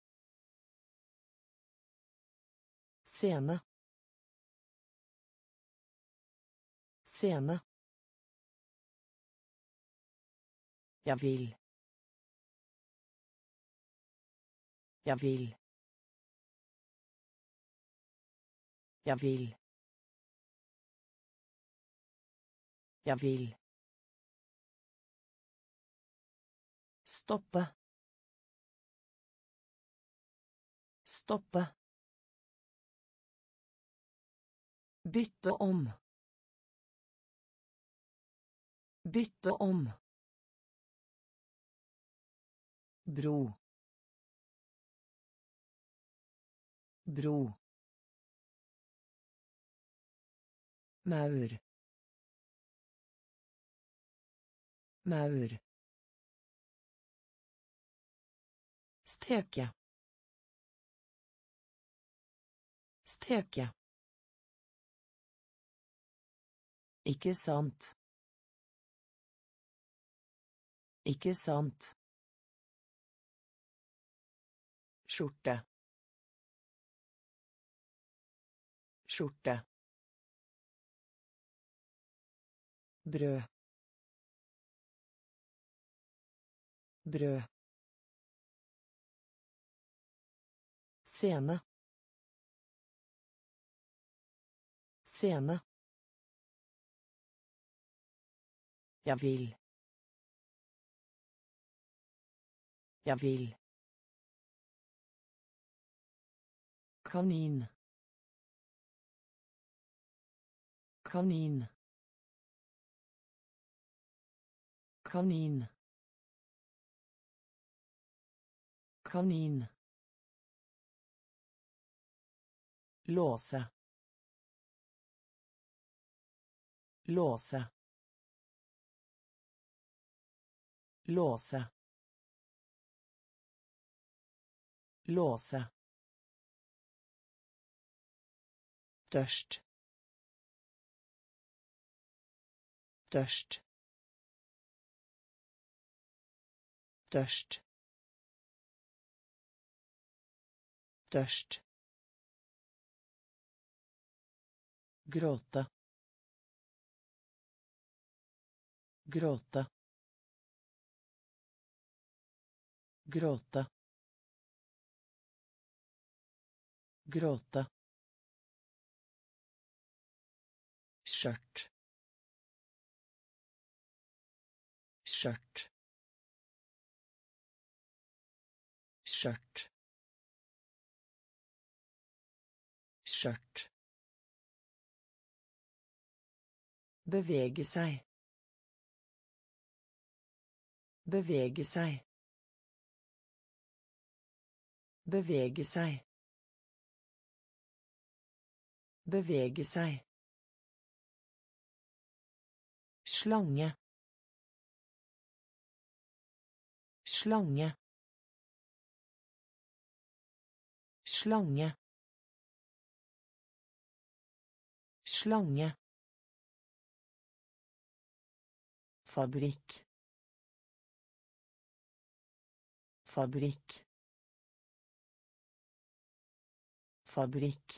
Scene. Scene. Jag vill. Jag vill. Jag vill. Jag vill. Stoppa. Stoppa. Bytte om. Bytte om. Bro. Bro. Maur. Maur. Steke. Steke. Ikke sant. Ikke sant. Skjorte. Skjorte. Brød. Brød. Scene. Scene. Jag vill. Jag vill. kanin kanin kanin kanin låse låse låse låse tørst tørst tørst tørst gråte gråte gråte gråte skjørt skjørt skjørt skjørt bevege seg bevege seg bevege seg bevege seg slange slange slange slange fabrikk fabrikk fabrikk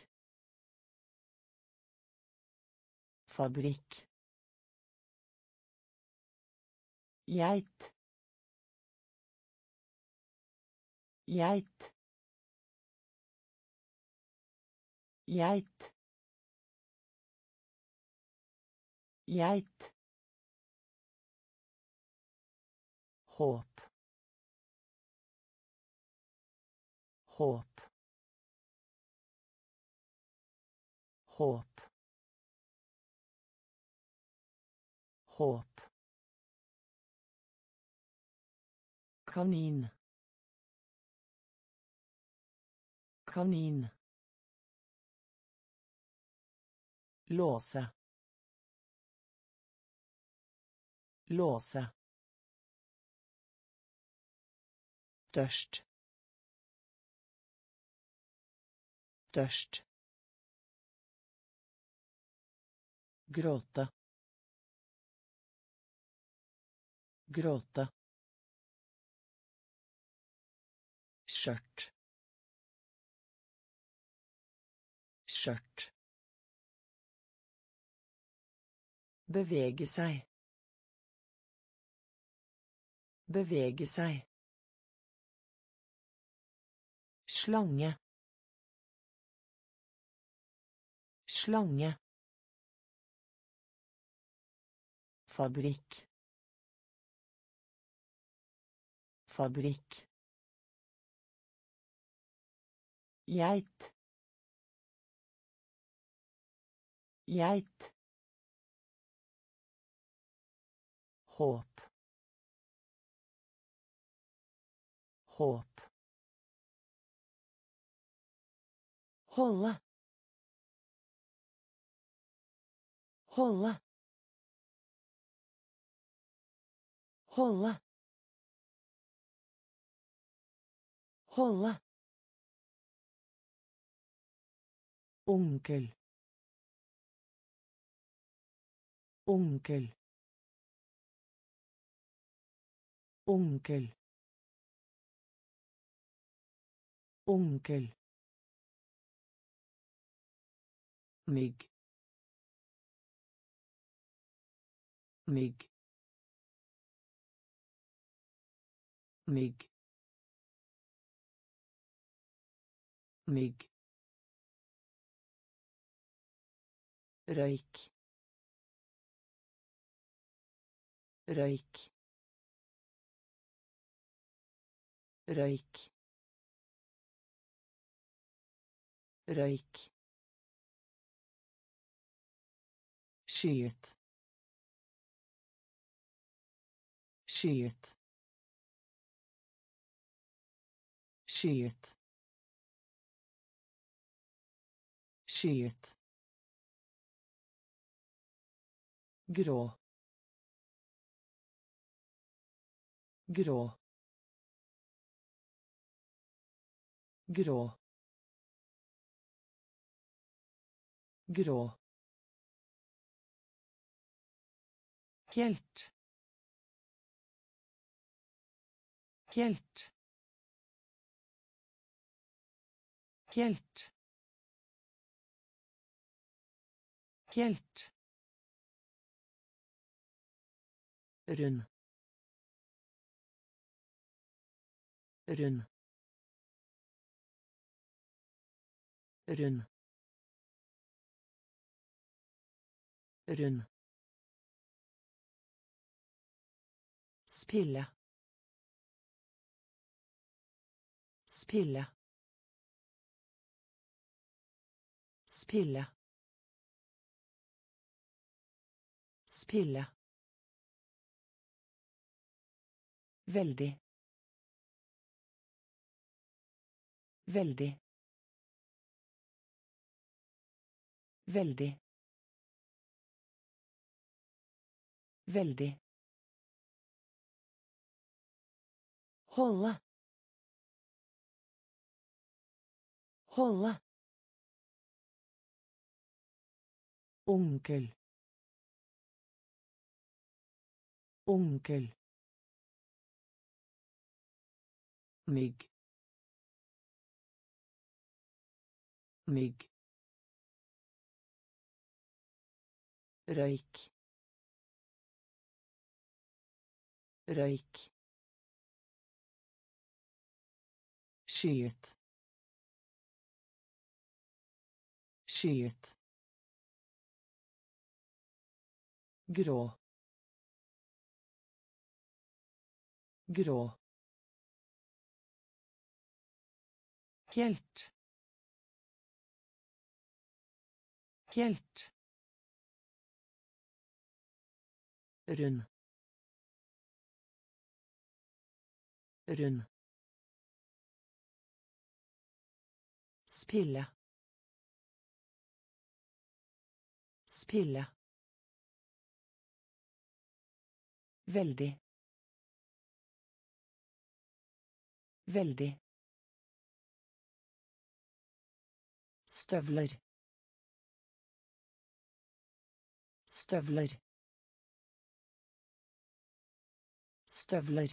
fabrikk geit geit geit geit håp håp håp håp kanin kanin låse låse tørst tørst gråte gråte skjørt skjørt bevege seg bevege seg slange slange fabrikk fabrikk geit geit håp håp holde holde holde holde onkel onkel onkel onkel mygg mygg mygg mygg røyk røyk røyk røyk, skyet, skyet, skyet, skyet, grå, grå, grå, grå, helt, helt, helt, helt, rund, rund, rund, rund, spille, spille, spille, spille, veldig, veldig, veldig, veldig, holde, holde, onkel, onkel, mygg, mygg, røyk, røyk, skyet, skyet, grå, grå, helt, helt, rund, rund, spille, spille, veldig, veldig, støvler, støvler, støvler,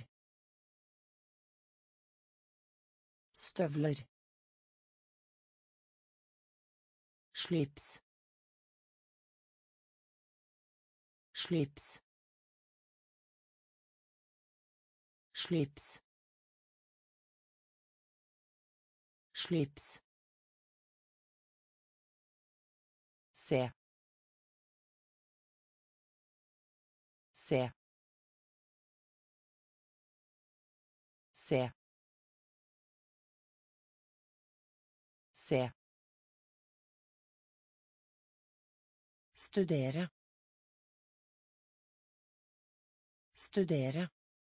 støvler, slips, slips, slips, slips, se, se, se, se, studere, studere,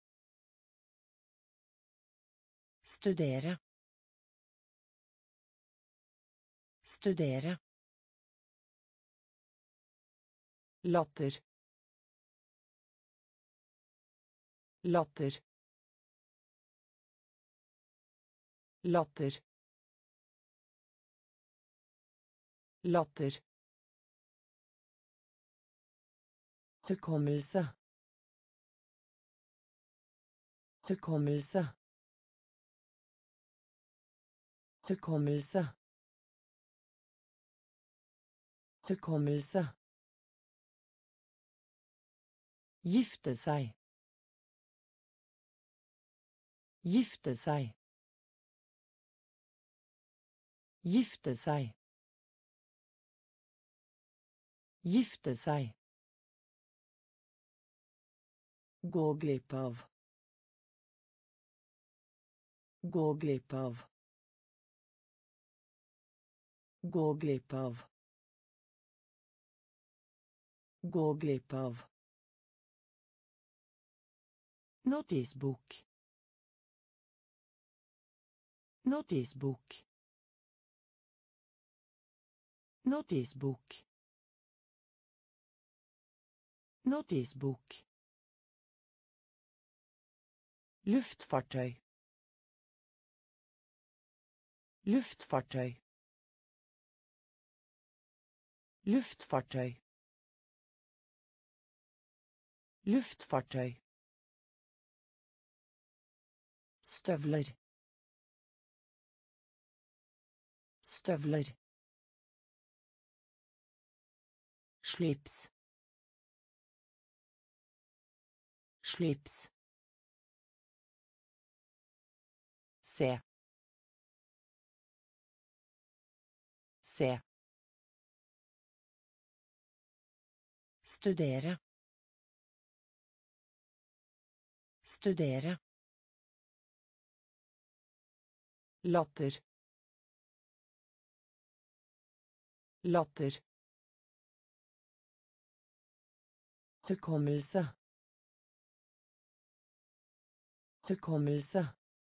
studere, studere, latter, latter, latter, latter, hukommelse, hukommelse, hukommelse, hukommelse, gifte seg, gifte seg, gifte seg, gifte seg, gå glipp av, gå glipp av, Gå glipp av. Gå glipp av. Notisbok. Notisbok. Notisbok. Notisbok. Luftfartøy. Luftfartøy. Luftfartøy. Luftfartøy. Støvler. Støvler. Slips. Slips. Se. Se. Studere. Studere. Latter. Latter. Hukommelse. Hukommelse.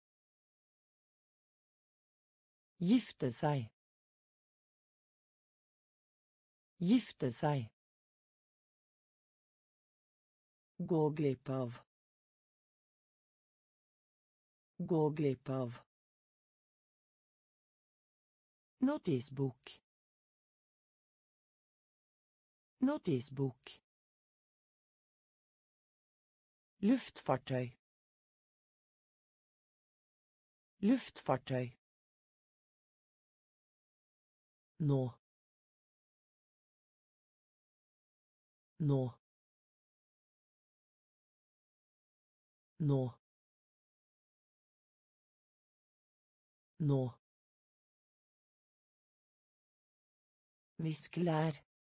Gifte seg. Gifte seg. Gå glipp av. Gå glipp av. Notisbok. Notisbok. Luftfartøy. Luftfartøy. Nå. Nå. Nå. Nå. Viskelær.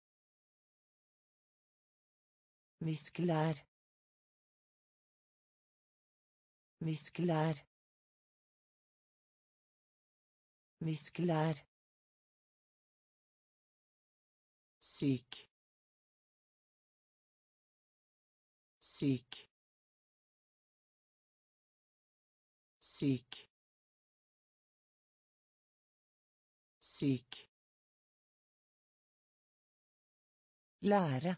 Viskelær. Viskelær. Viskelær. Syk. Syk. Syk. Syk. Lære.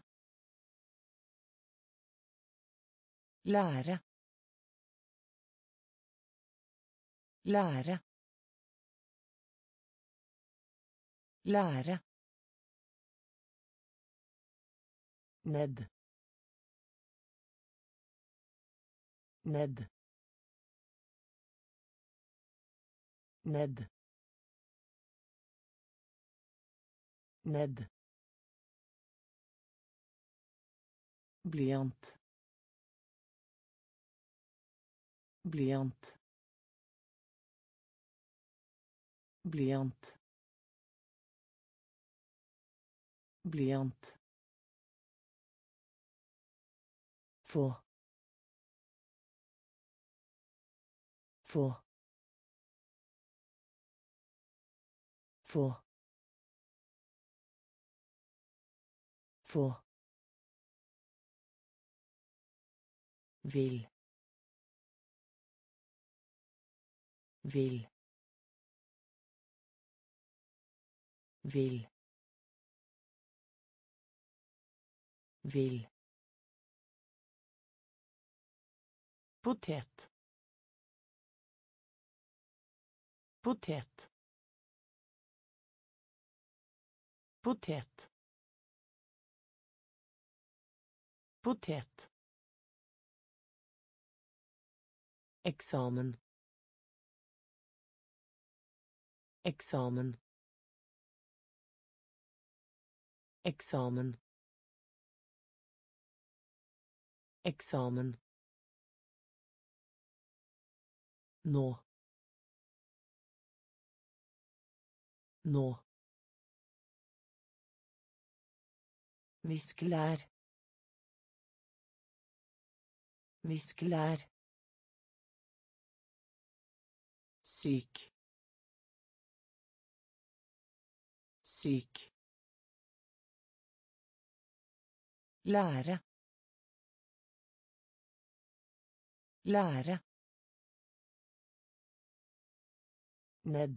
Lære. Lære. Lære. Ned. Ned. Ned. Ned. Blyant. Blyant. Blyant. Blyant. Få. Få. Få. Få. Vil. Vil. Vil. Vil. Potet. Potet. Potet. Potet. Eksamen. Eksamen. Eksamen. Eksamen. Nå. Nå. Viskelær. Viskelær. Syk. syk, lære, lære, ned,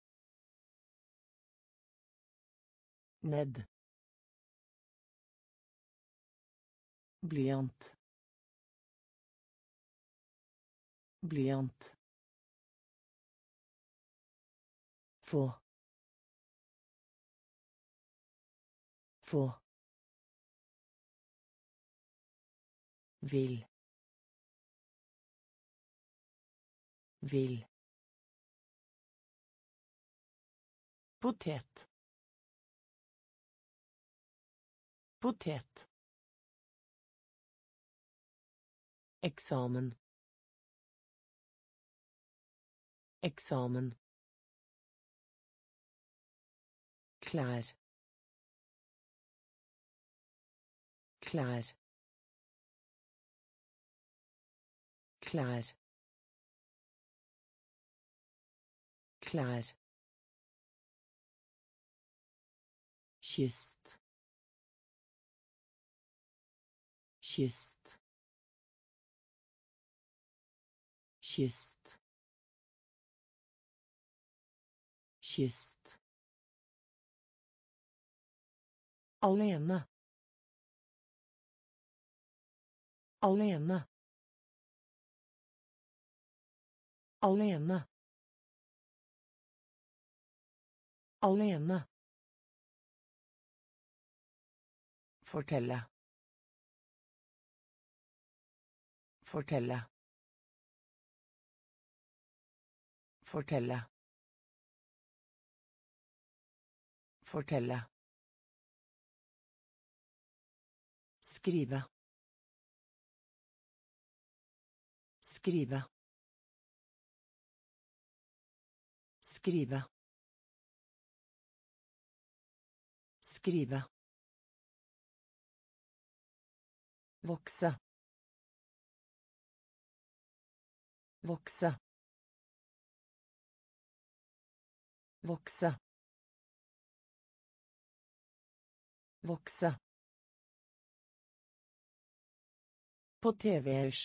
ned, blyant, blyant, få, få, vil, vil, potet, potet, eksamen, eksamen, klær, klær, klær, klær, kyst, kyst, kyst, kyst, alene, alene, alene, alene, fortelle, fortelle, fortelle, fortelle, skrive, skrive, skrive, skrive, vokse, vokse, vokse, vokse, på tvers,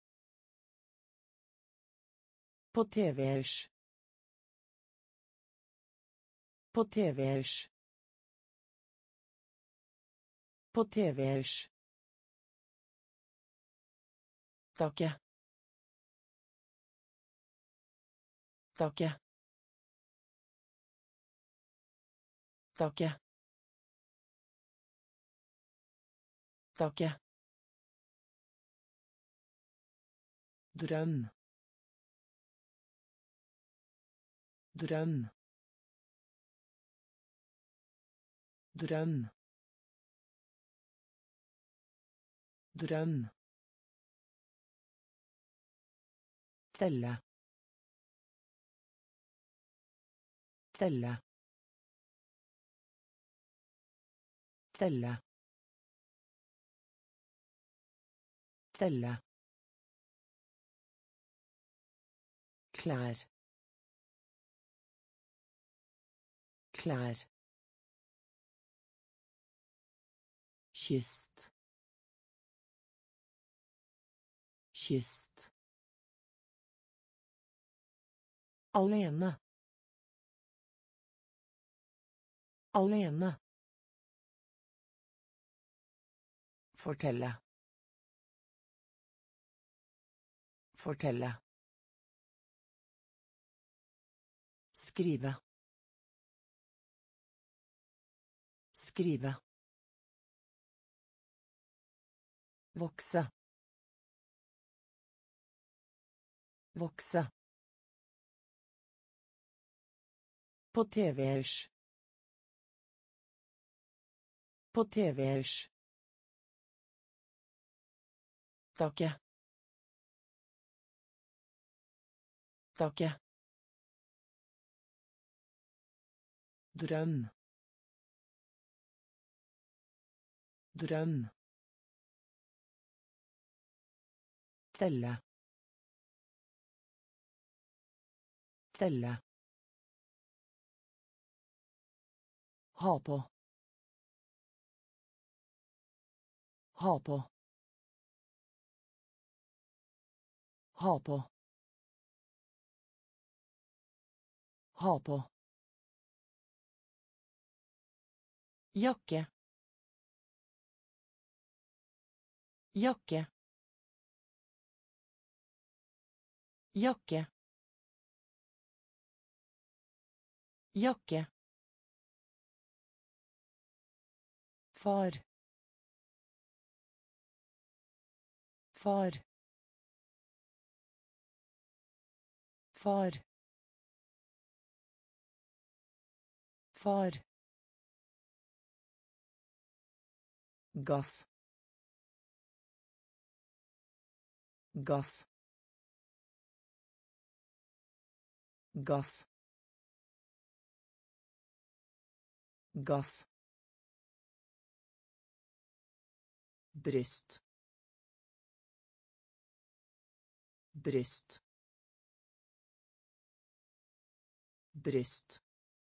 på tvers, på tvers, på tvers, takke, takke, takke, takke, drøm, drøm, drøm, drøm, telle, telle, telle, telle, klær, klær, kyst, kyst, alene, alene, fortelle, fortelle, skrive, skrive, vokse, vokse, på tvers, på tvers, takke, takke, drøm, drøm, telle, telle, Ha på. Ha på. Ha på. Ha på. Jakke. Jakke. Jakke. Jakke. Far. Far. Far. Far. Gass. Gass. Gass. Gass. Bryst. Bryst. Bryst.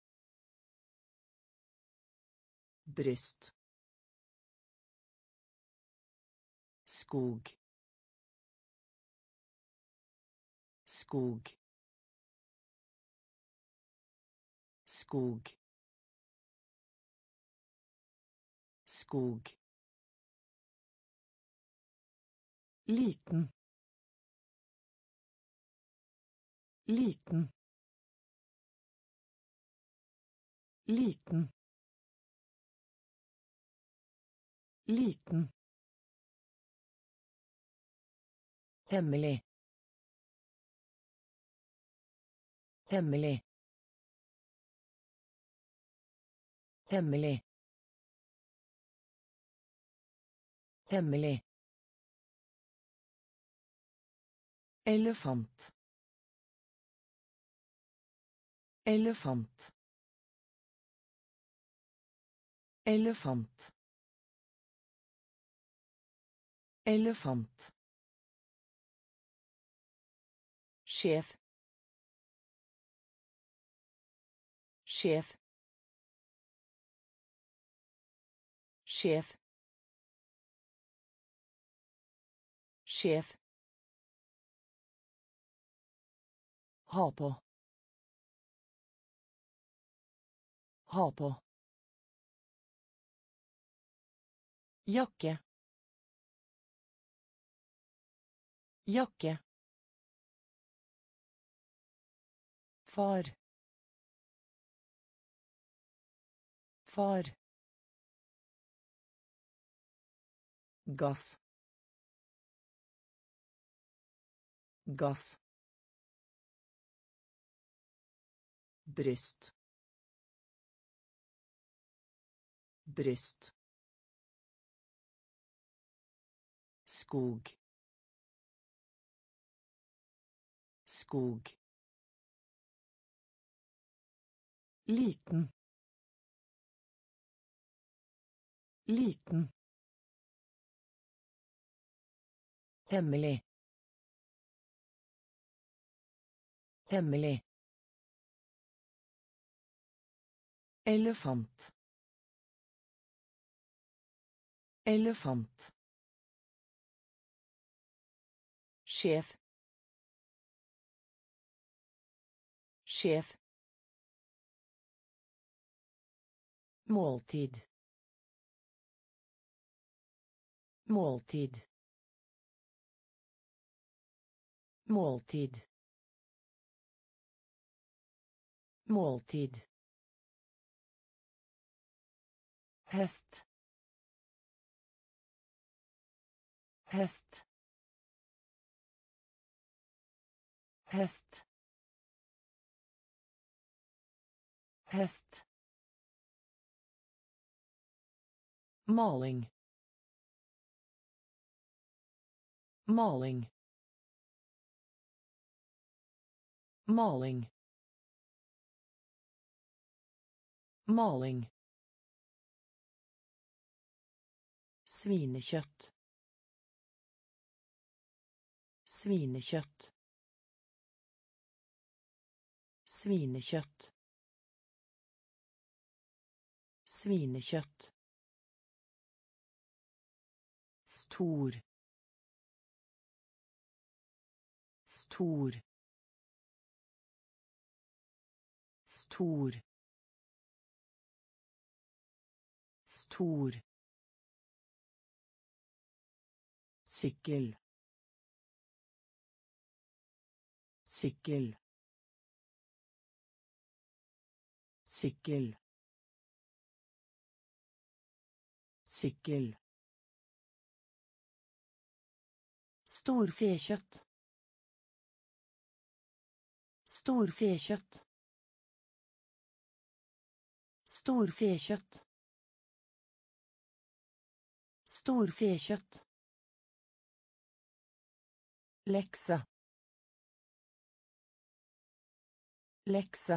Bryst. Skog. Skog. Skog. Skog. Liten. Liten. Liten. Liten. Hemmelig. Hemmelig. Hemmelig. Hemmelig. Elefant. Elefant. Elefant. Elefant. Sjef. Sjef. Sjef. Sjef. Ha på. Ha på. Jakke. Jakke. Far. Far. Gass. Gass. Bryst. Bryst. Skog. Skog. Liten. Liten. Hemmelig. Hemmelig. Elefant. Elefant. Sjef. Sjef. Måltid. Måltid. Måltid. Måltid. Häst. Häst. Häst. Häst. Maling. Maling. Maling. Maling. Svinekjøtt. Svinekjøtt. Svinekjøtt. Svinekjøtt. Stor. Stor. Stor. Stor. Sykkel. Sykkel. Sykkel. Sykkel. Storfekjøtt. Storfekjøtt. Storfekjøtt. Storfekjøtt. Lekse. Lekse.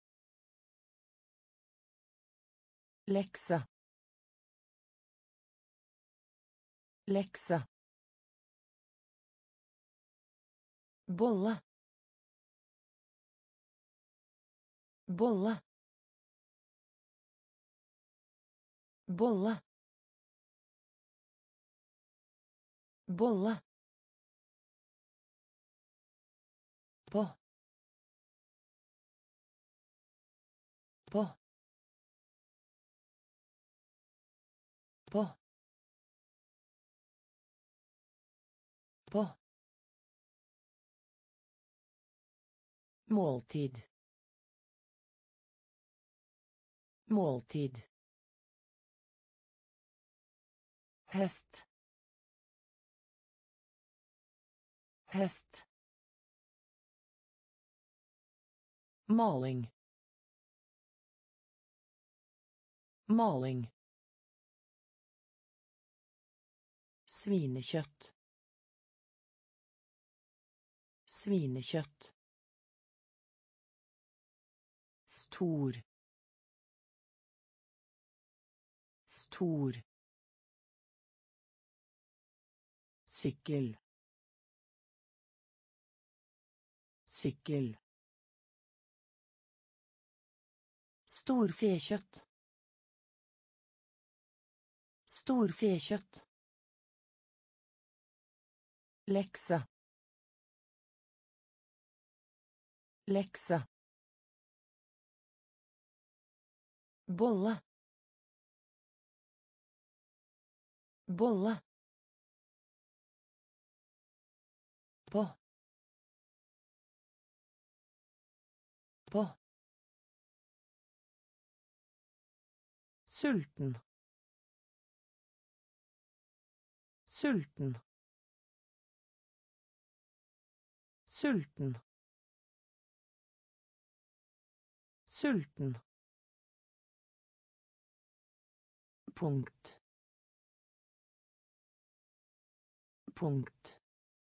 Lekse. Lekse. Bolle. Bolle. Bolle. Bolle. På. På. På. På. Måltid. Måltid. Hest. Hest. Maling. Maling. Svinekjøtt. Svinekjøtt. Stor. Stor. Sykkel. Sykkel. Storfekjøtt. Storfekjøtt. Lekse. Lekse. Bolle. Bolle. På. På. Sulten. Sulten. Sulten. Sulten. Punkt. Punkt.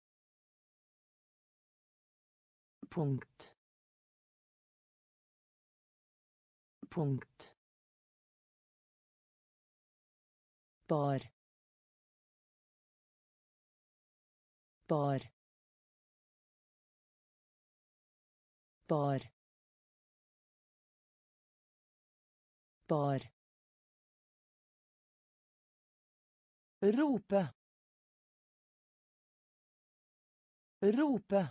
Punkt. Punkt. Bar. Bar. Bar. Bar. Rope. Rope.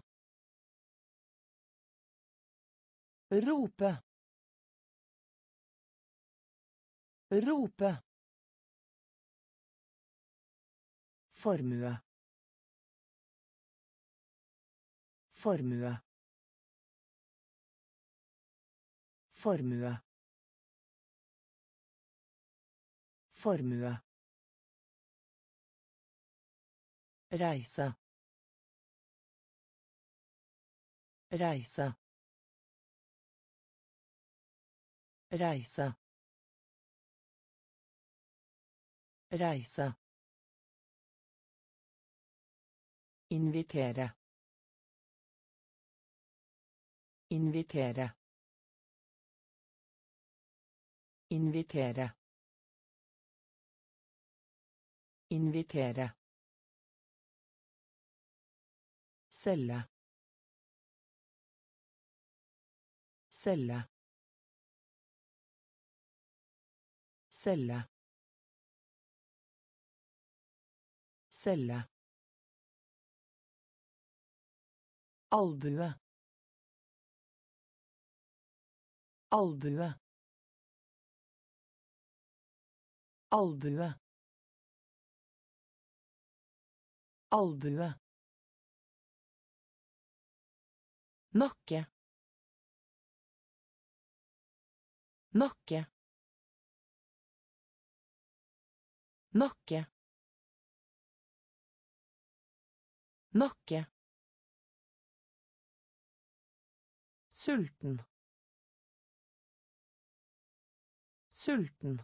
Rope. Rope. Formue. Formue. Formue. Formue. Reise. Reise. Reise. Reise. Invitere. Invitere. Invitere. Invitere. Celle. Celle. Celle. Celle. Albue. Albue. Albue. Albue. Nakke. Nakke. Nakke. Nakke. Sulten. Sulten.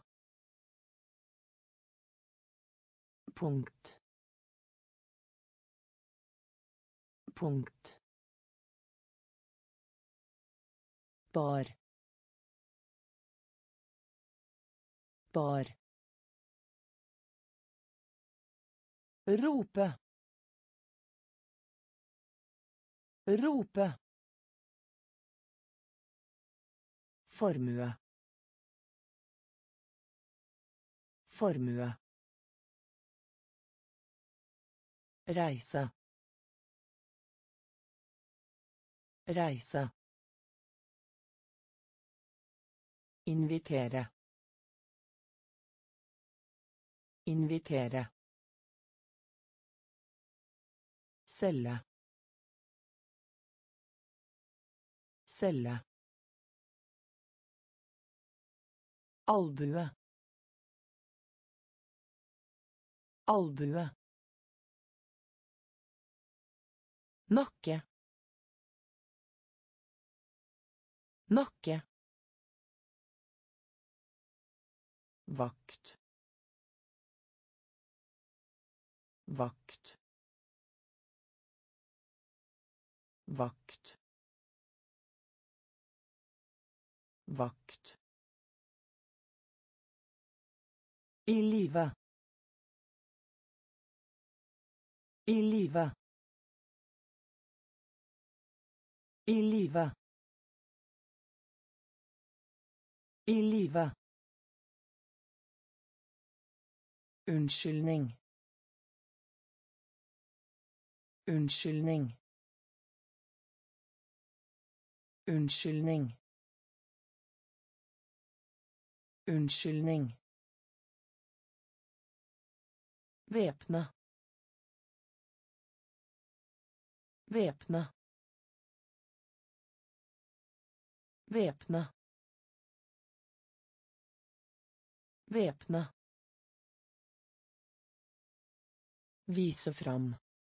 Punkt. Punkt. Bar. Bar. Rope. Rope. Formue. Formue. Reise. Reise. Invitere. Invitere. Celle. Celle. Albue. Albue. Nakke. Nakke. Vakt. Vakt. Vakt. Vakt. I live. I live. I live. I live. Unnskyldning. Unnskyldning. Unnskyldning. Unnskyldning. Væpne. Væpne. Væpne. Væpne. Vise fram.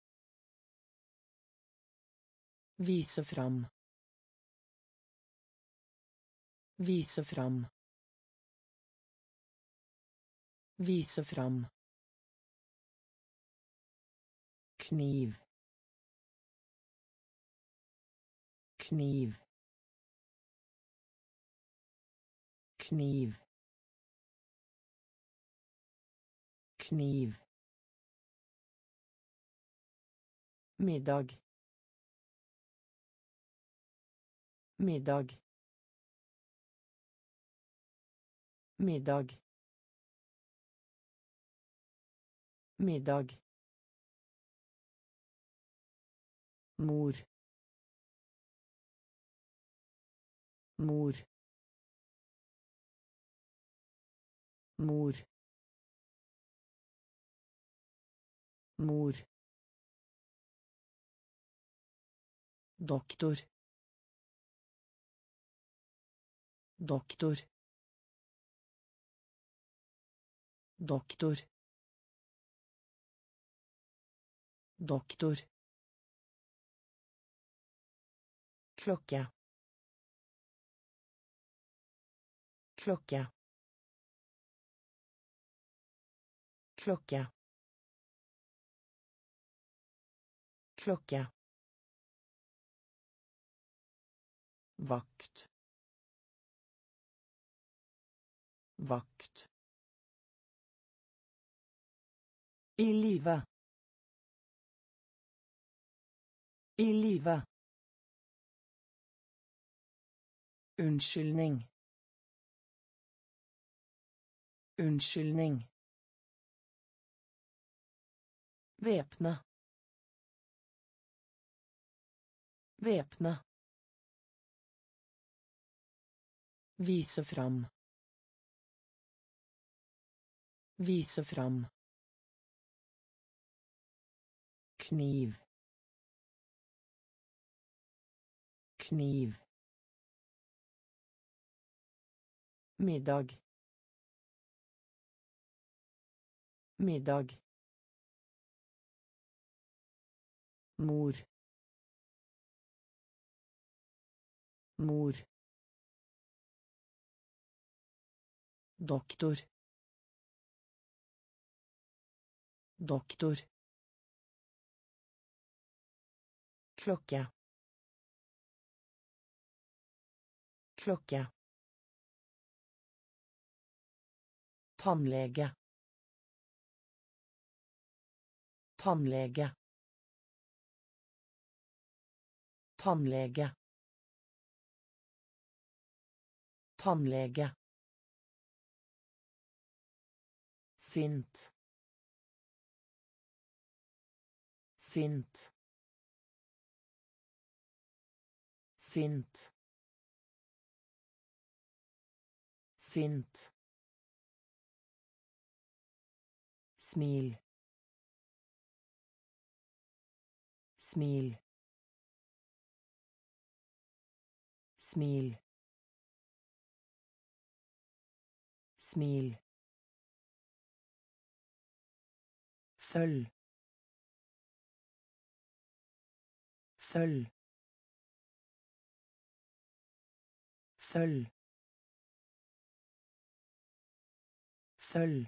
Vise fram. Vise fram. Vise fram. Kniv. Kniv. Kniv. Kniv. Middag. Middag. Middag. Middag. Mor. Mor. Mor. Mor. Doktor. Doktor. Doktor. Doktor. Klokke. Klokke. Klokke. Klokke. Vakt. Vakt. I live. I live. Unnskyldning. Unnskyldning. Væpne. Væpne. Vise fram. Vise fram. Kniv. Kniv. Middag. Middag. Mor. Mor. Doktor. Doktor. Klokke. Klokke. Tannlege. Tannlege. Tannlege. Tannlege. Sint. Sint. Sint. Sint. Smil. Smil. Smil. Smil. Følg. Følg. Følg. Følg.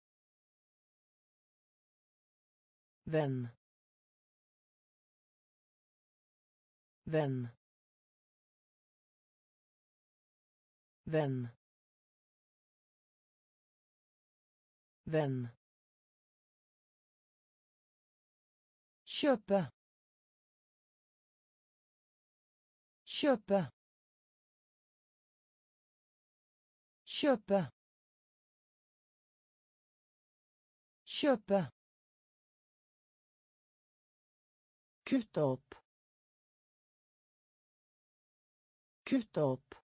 Venn. Venn. Venn. Venn. Kjøpe. Kjøpe. Kjøpe. Kjøpe. Kutte opp. Kutte opp.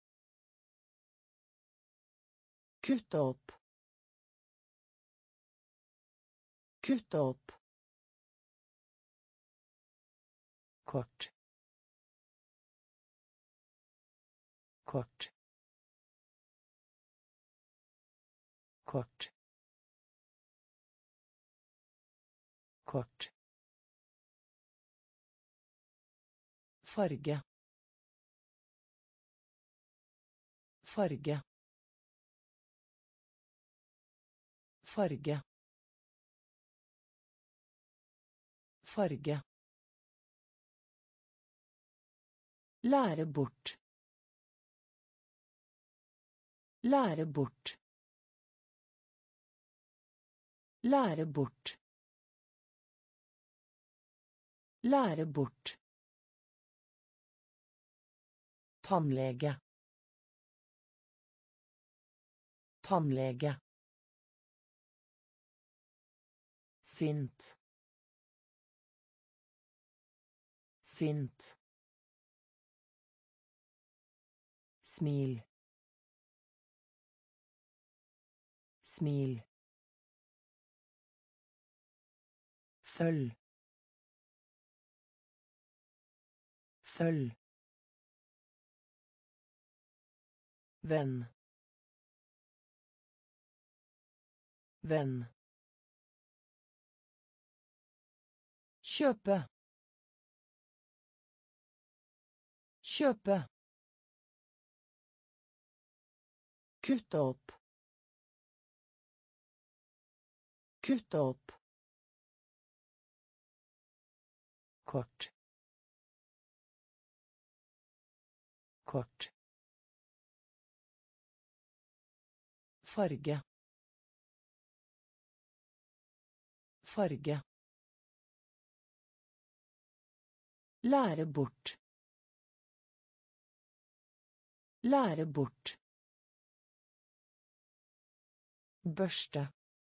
Kutte opp. Kutte opp. Kort. Kort. Kort. Kort. Farge. Farge. Farge. Farge. Lære bort. Lære bort. Lære bort. Lære bort. Tannlege. Tannlege. Sint. Sint. Smil. Smil. Følg. Følg. Venn. Venn. Kjøpe. Kjøpe. Kutte opp. Kutte opp. Kort. Kort. Farge. Farge. Lære bort. Lære bort. Børste.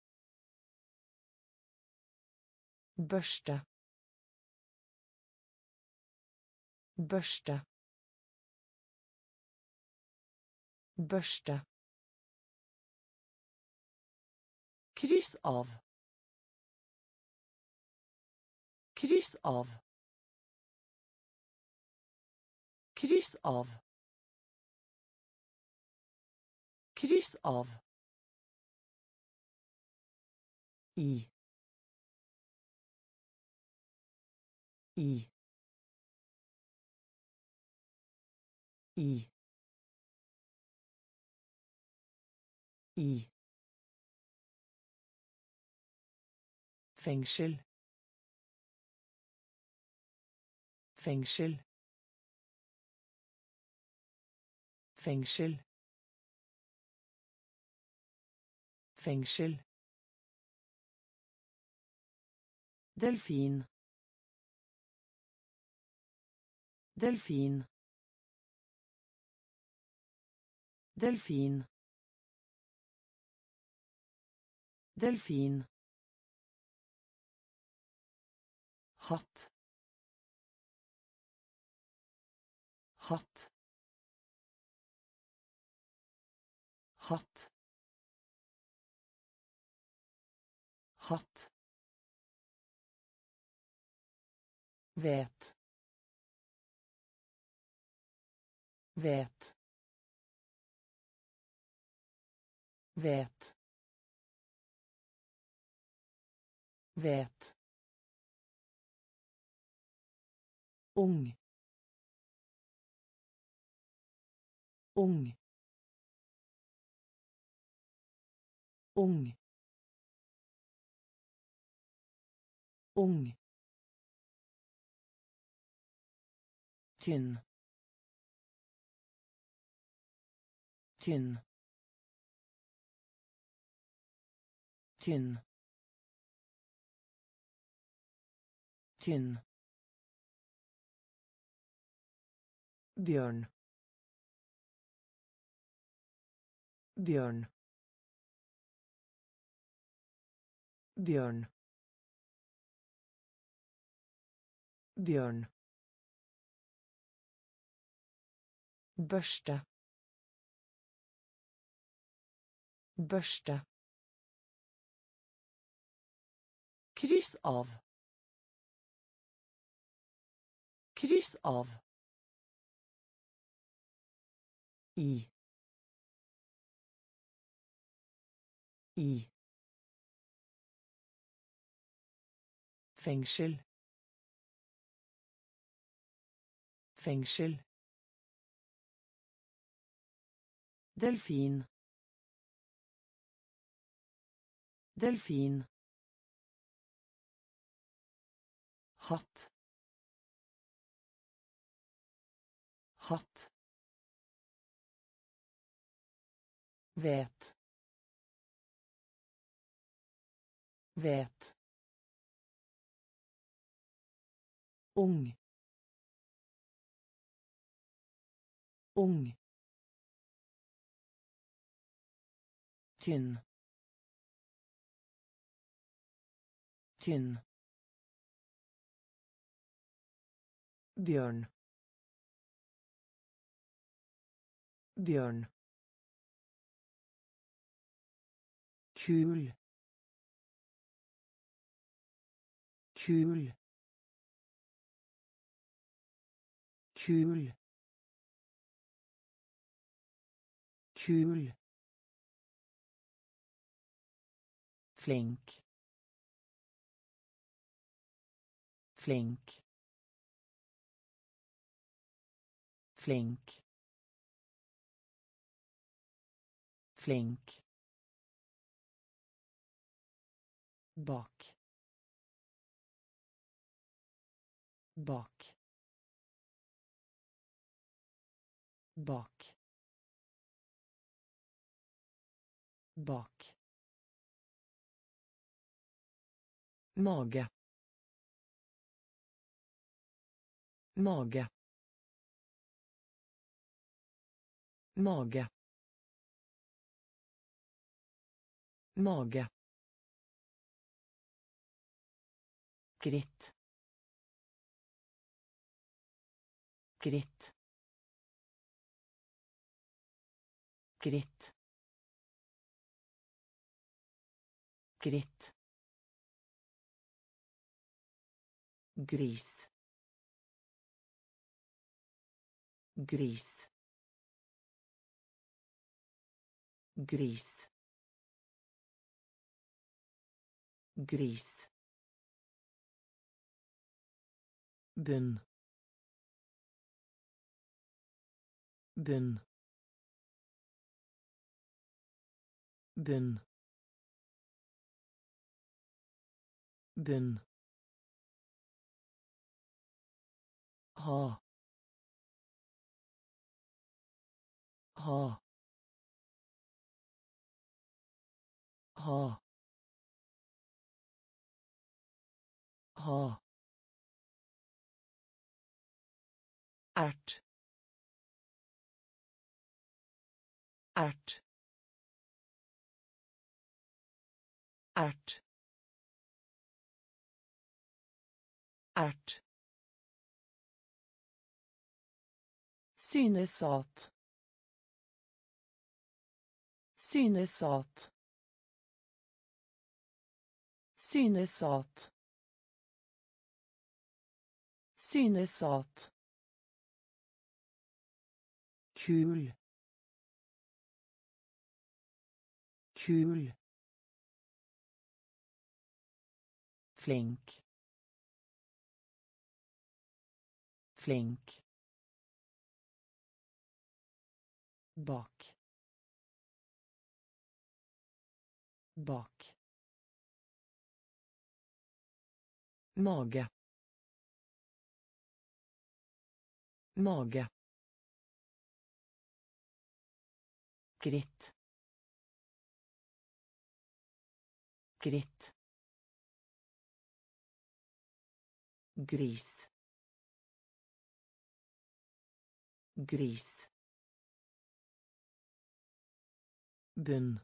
Børste. Børste. Børste. Kryss av. Kryss av. Kryss av. Kryss av. I. I. I. I. Fengsel. Fengsel. Fengsel. Fengsel. Delfin. Delfin. Delfin. Delfin. Hatt. Hatt. Hatt. Hatt. Vet. Vet. Vet. Vet. Ung. Ung. Ung. Ung. Tynn. Tynn. Tynn. Tynn. Bjørn. Bjørn. Bjørn. Bjørn. Børste. Børste. Kryss av. Kryss av. I. I. Fengsel. Fengsel. Delfin. Delfin. Hatt. Hatt. Vet. Vet. Ung. Ung. Tynn. Tynn. Bjørn. Bjørn. Kul. Kul. Kul. Kul. Flink. Flink. Flink. Flink. Bak. Bak. Bak. Bak. Mage. Mage. Mage. Mage. Gritt. Gritt. Gritt. Gritt. Gris. Gris. Gris. Gris. Bunn. Bunn. Bunn. Bunn. Ha. Ha. Ha. Ha. Ert. Ert. Ert. Ert. Synes at. Synes at. Synes at. Synes at. Kul. Kul. Flink. Flink. Bak. Bak. Mage. Mage. Gritt. Gritt. Gris. Gris. Bunn.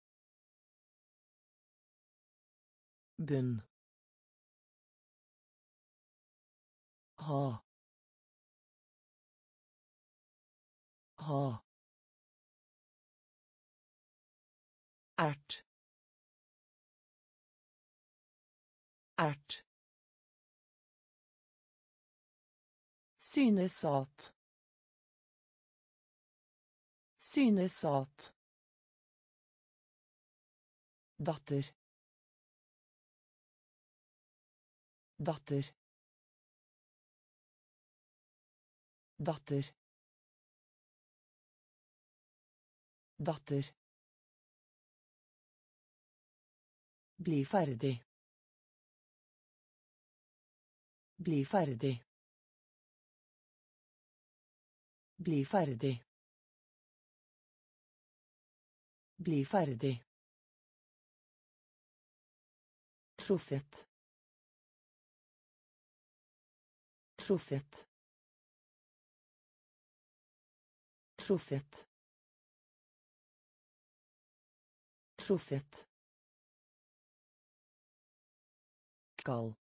Bunn. Ha. Ha. Ert. Ert. Synes at. Synes at. Datter. Datter. Datter. Datter. Bli ferdig. Bli ferdig. Bli ferdig. Bli ferdig. Truffet. Truffet. Truffet. Truffet. Kal.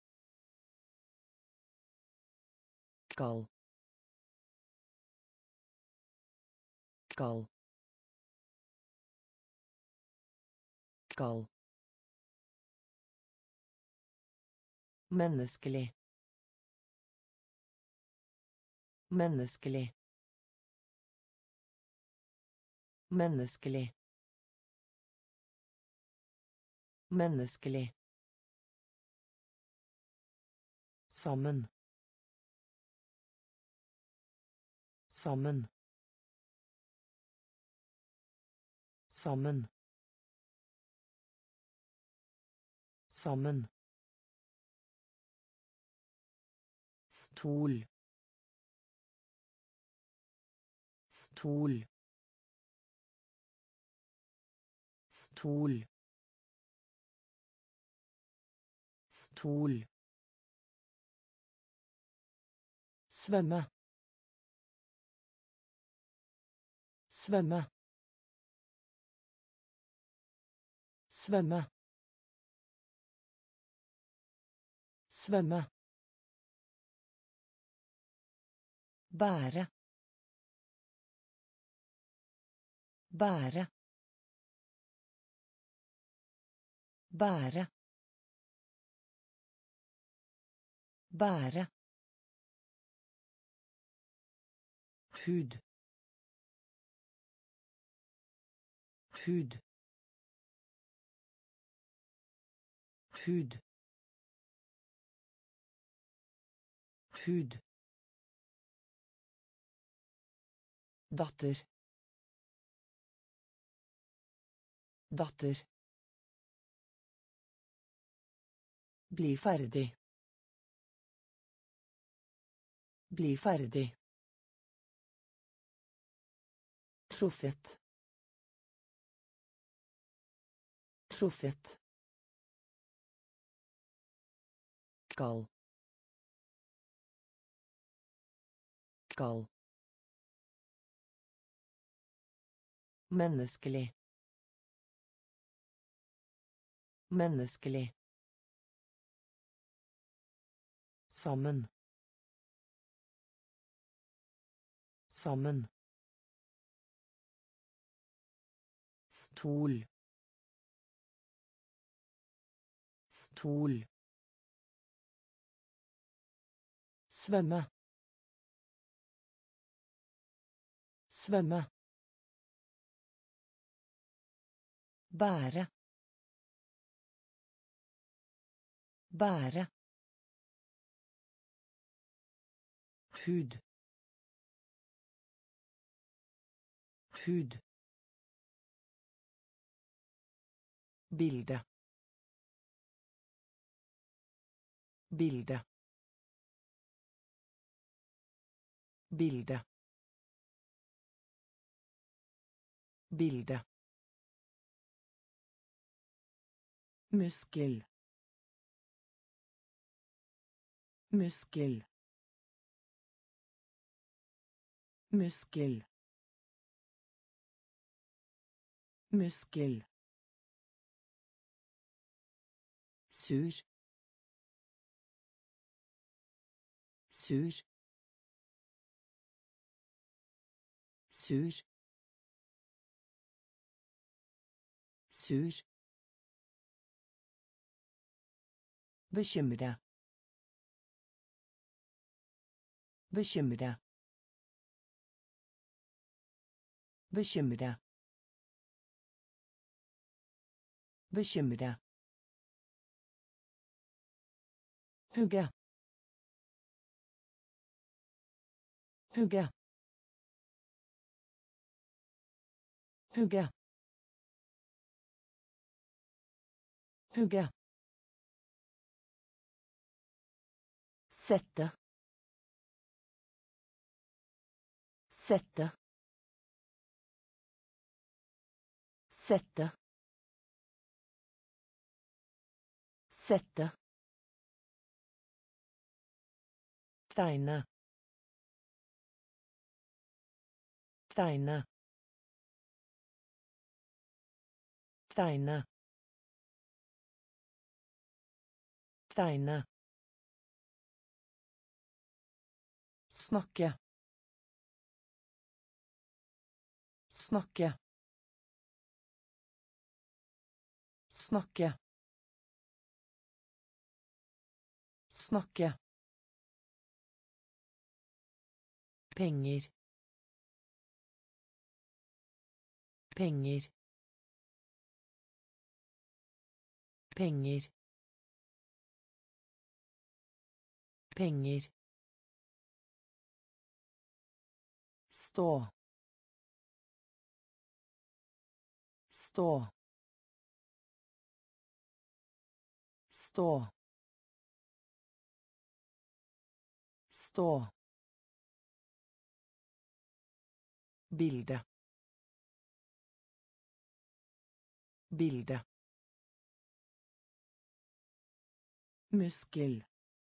Kal. Kal. Kal. Menneskelig. Menneskelig. Menneskelig. Menneskelig. Sammen. Sammen. Sammen. Sammen. Stol. Stol. Stol. Stol. Svømme. Svømme. Svømme. Svømme. Bære. Bære. Bære. Bære. Hud. Hud. Hud. Hud. Datter. Datter. Bli ferdig. Bli ferdig. Truffet. Truffet. Kall. Kall. Menneskelig. Menneskelig. Sammen. Sammen. Stol. Stol. Svømme. Svømme. Bære. Bære. Hud. Hud. Bilde. Bilde. Bilde. Bilde. Muskel. Muskel. Muskel. Muskel. Sur. Sur. Sur. Sur. Bekymre. Bekymre. Bekymre. Bekymre. Hugge. Hugge. Hugge. Hugge. Sette. Sette. Sette. Sette. Tegne. Tegne. Tegne. Tegne. Snakke. Snakke. Snakke. Snakke. Penger. Penger. Penger. Penger. Stå. Stå. Stå. Stå. Bilde. Bilde. Muskel.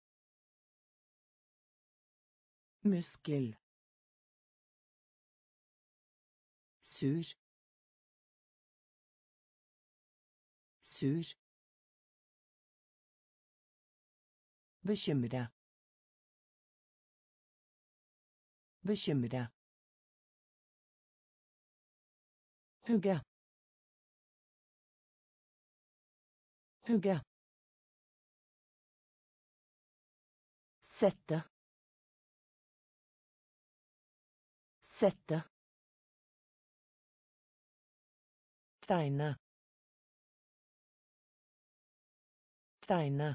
Muskel. Sur. Sur. Bekymre. Bekymre. Hugge. Hugge. Sette. Sette. Tegne. Tegne.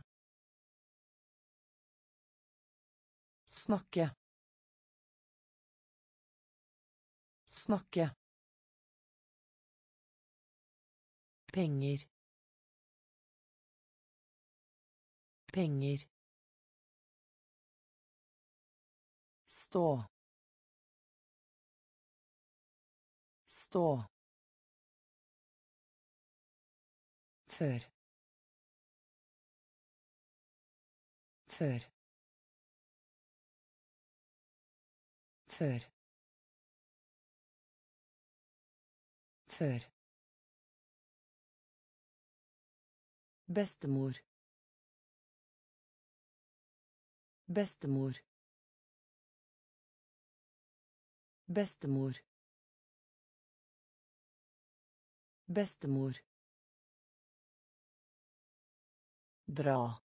Snakke. Snakke. Penger. Penger. Stå. Stå. Før. Før. Før. Før. Bestemor. Bestemor. Bestemor. Bestemor. Dra.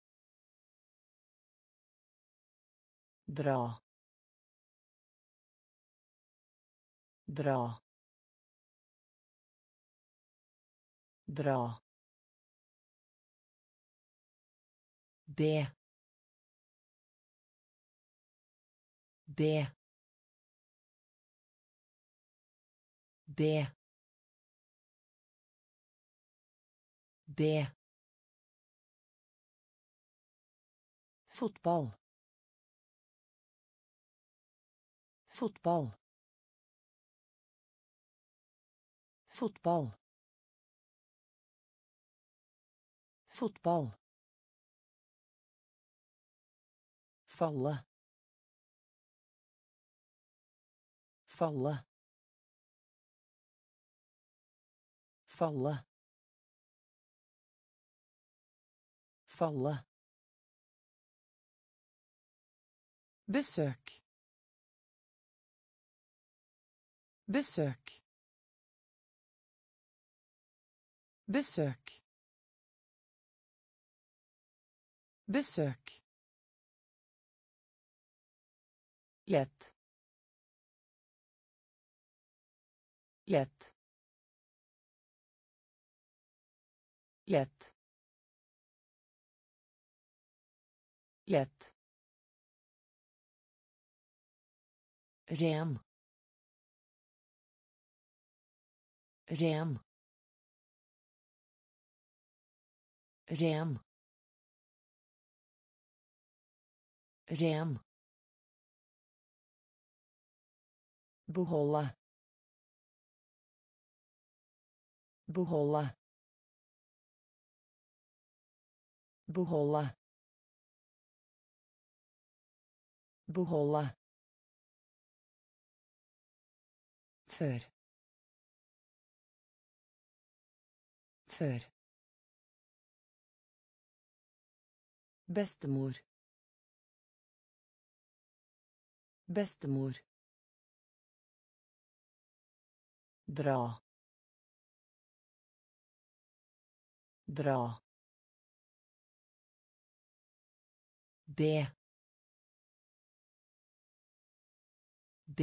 Dra. Dra. Dra. B. B. B. B. Fotball. Fotball. Fotball. Fotball. Falle. Falle. Falle. Falle. Besøk. Besøk. Besøk. Besøk. Lett. Lett. Lett. Lett. Ren. Ren. Ren. Ren. Beholde. Beholde. Beholde. Beholde. Før. Før. Bestemor. Bestemor. Dra. Dra. B. B.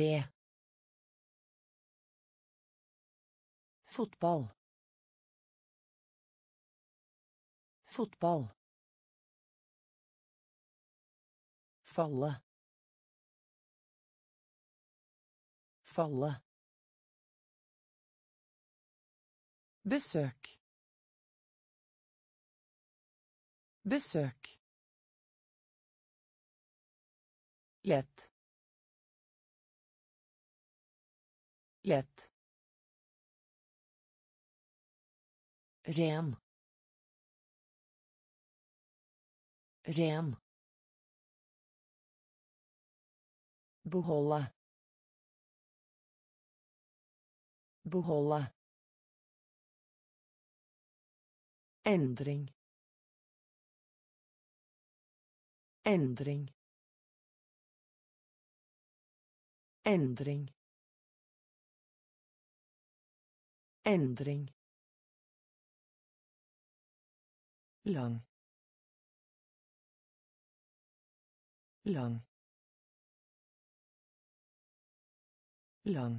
Fotball. Fotball. Falle. Falle. Besøk. Besøk. Lett. Lett. Ren. Ren. Beholde. Beholde. Ändring. Ändring. Ändring. Ändring. Lang. Lang. Lang.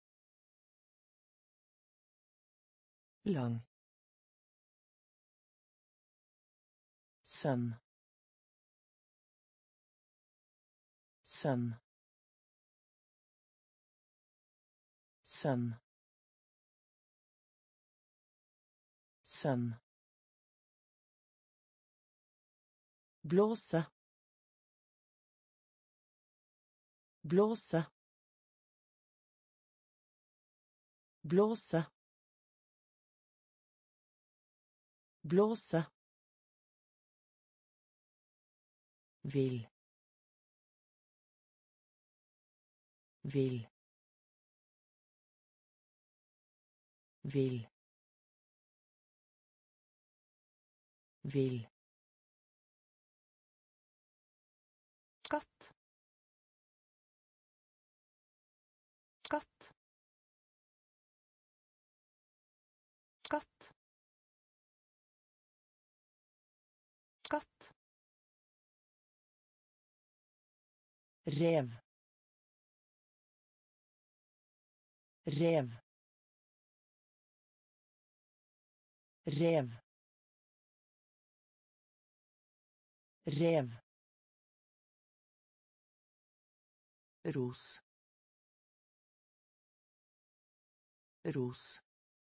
Lang. Sønn. Sønn. Sønn. Sønn. Blåse. Blåse. Blåse. Blåse. Vil. Vil. Vil. Vil. Katt. Katt. Katt. Katt. Rev. Rev. Rev. Rev. Ros. Ros.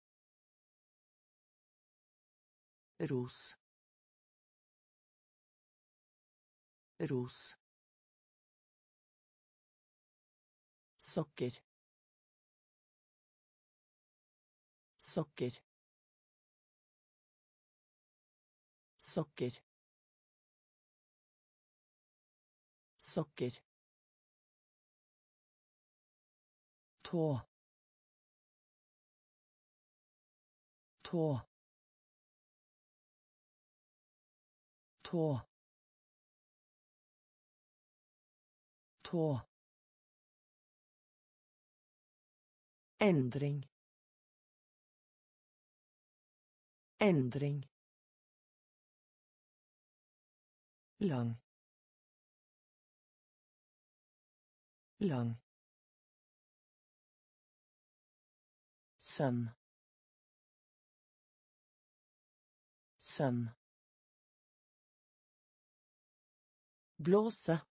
Ros. Ros. Socker. Socker. Socker. Socker. Tå. Tå. Tå. Tå. Ändring. Ändring. Lang. Lang. Sønn. Sønn. Blåse.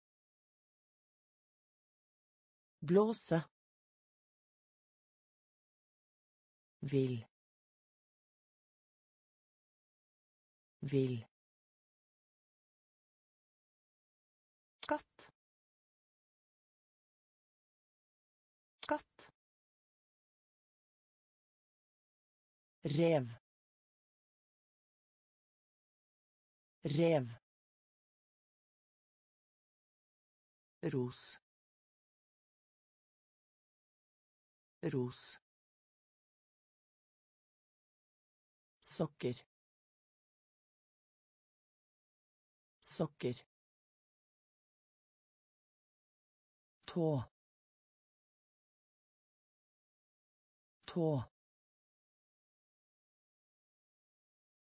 Blåse. Vil. Vil. Katt. Katt. Rev. Rev. Ros. Ros. Socker. Socker. Tå. Tå.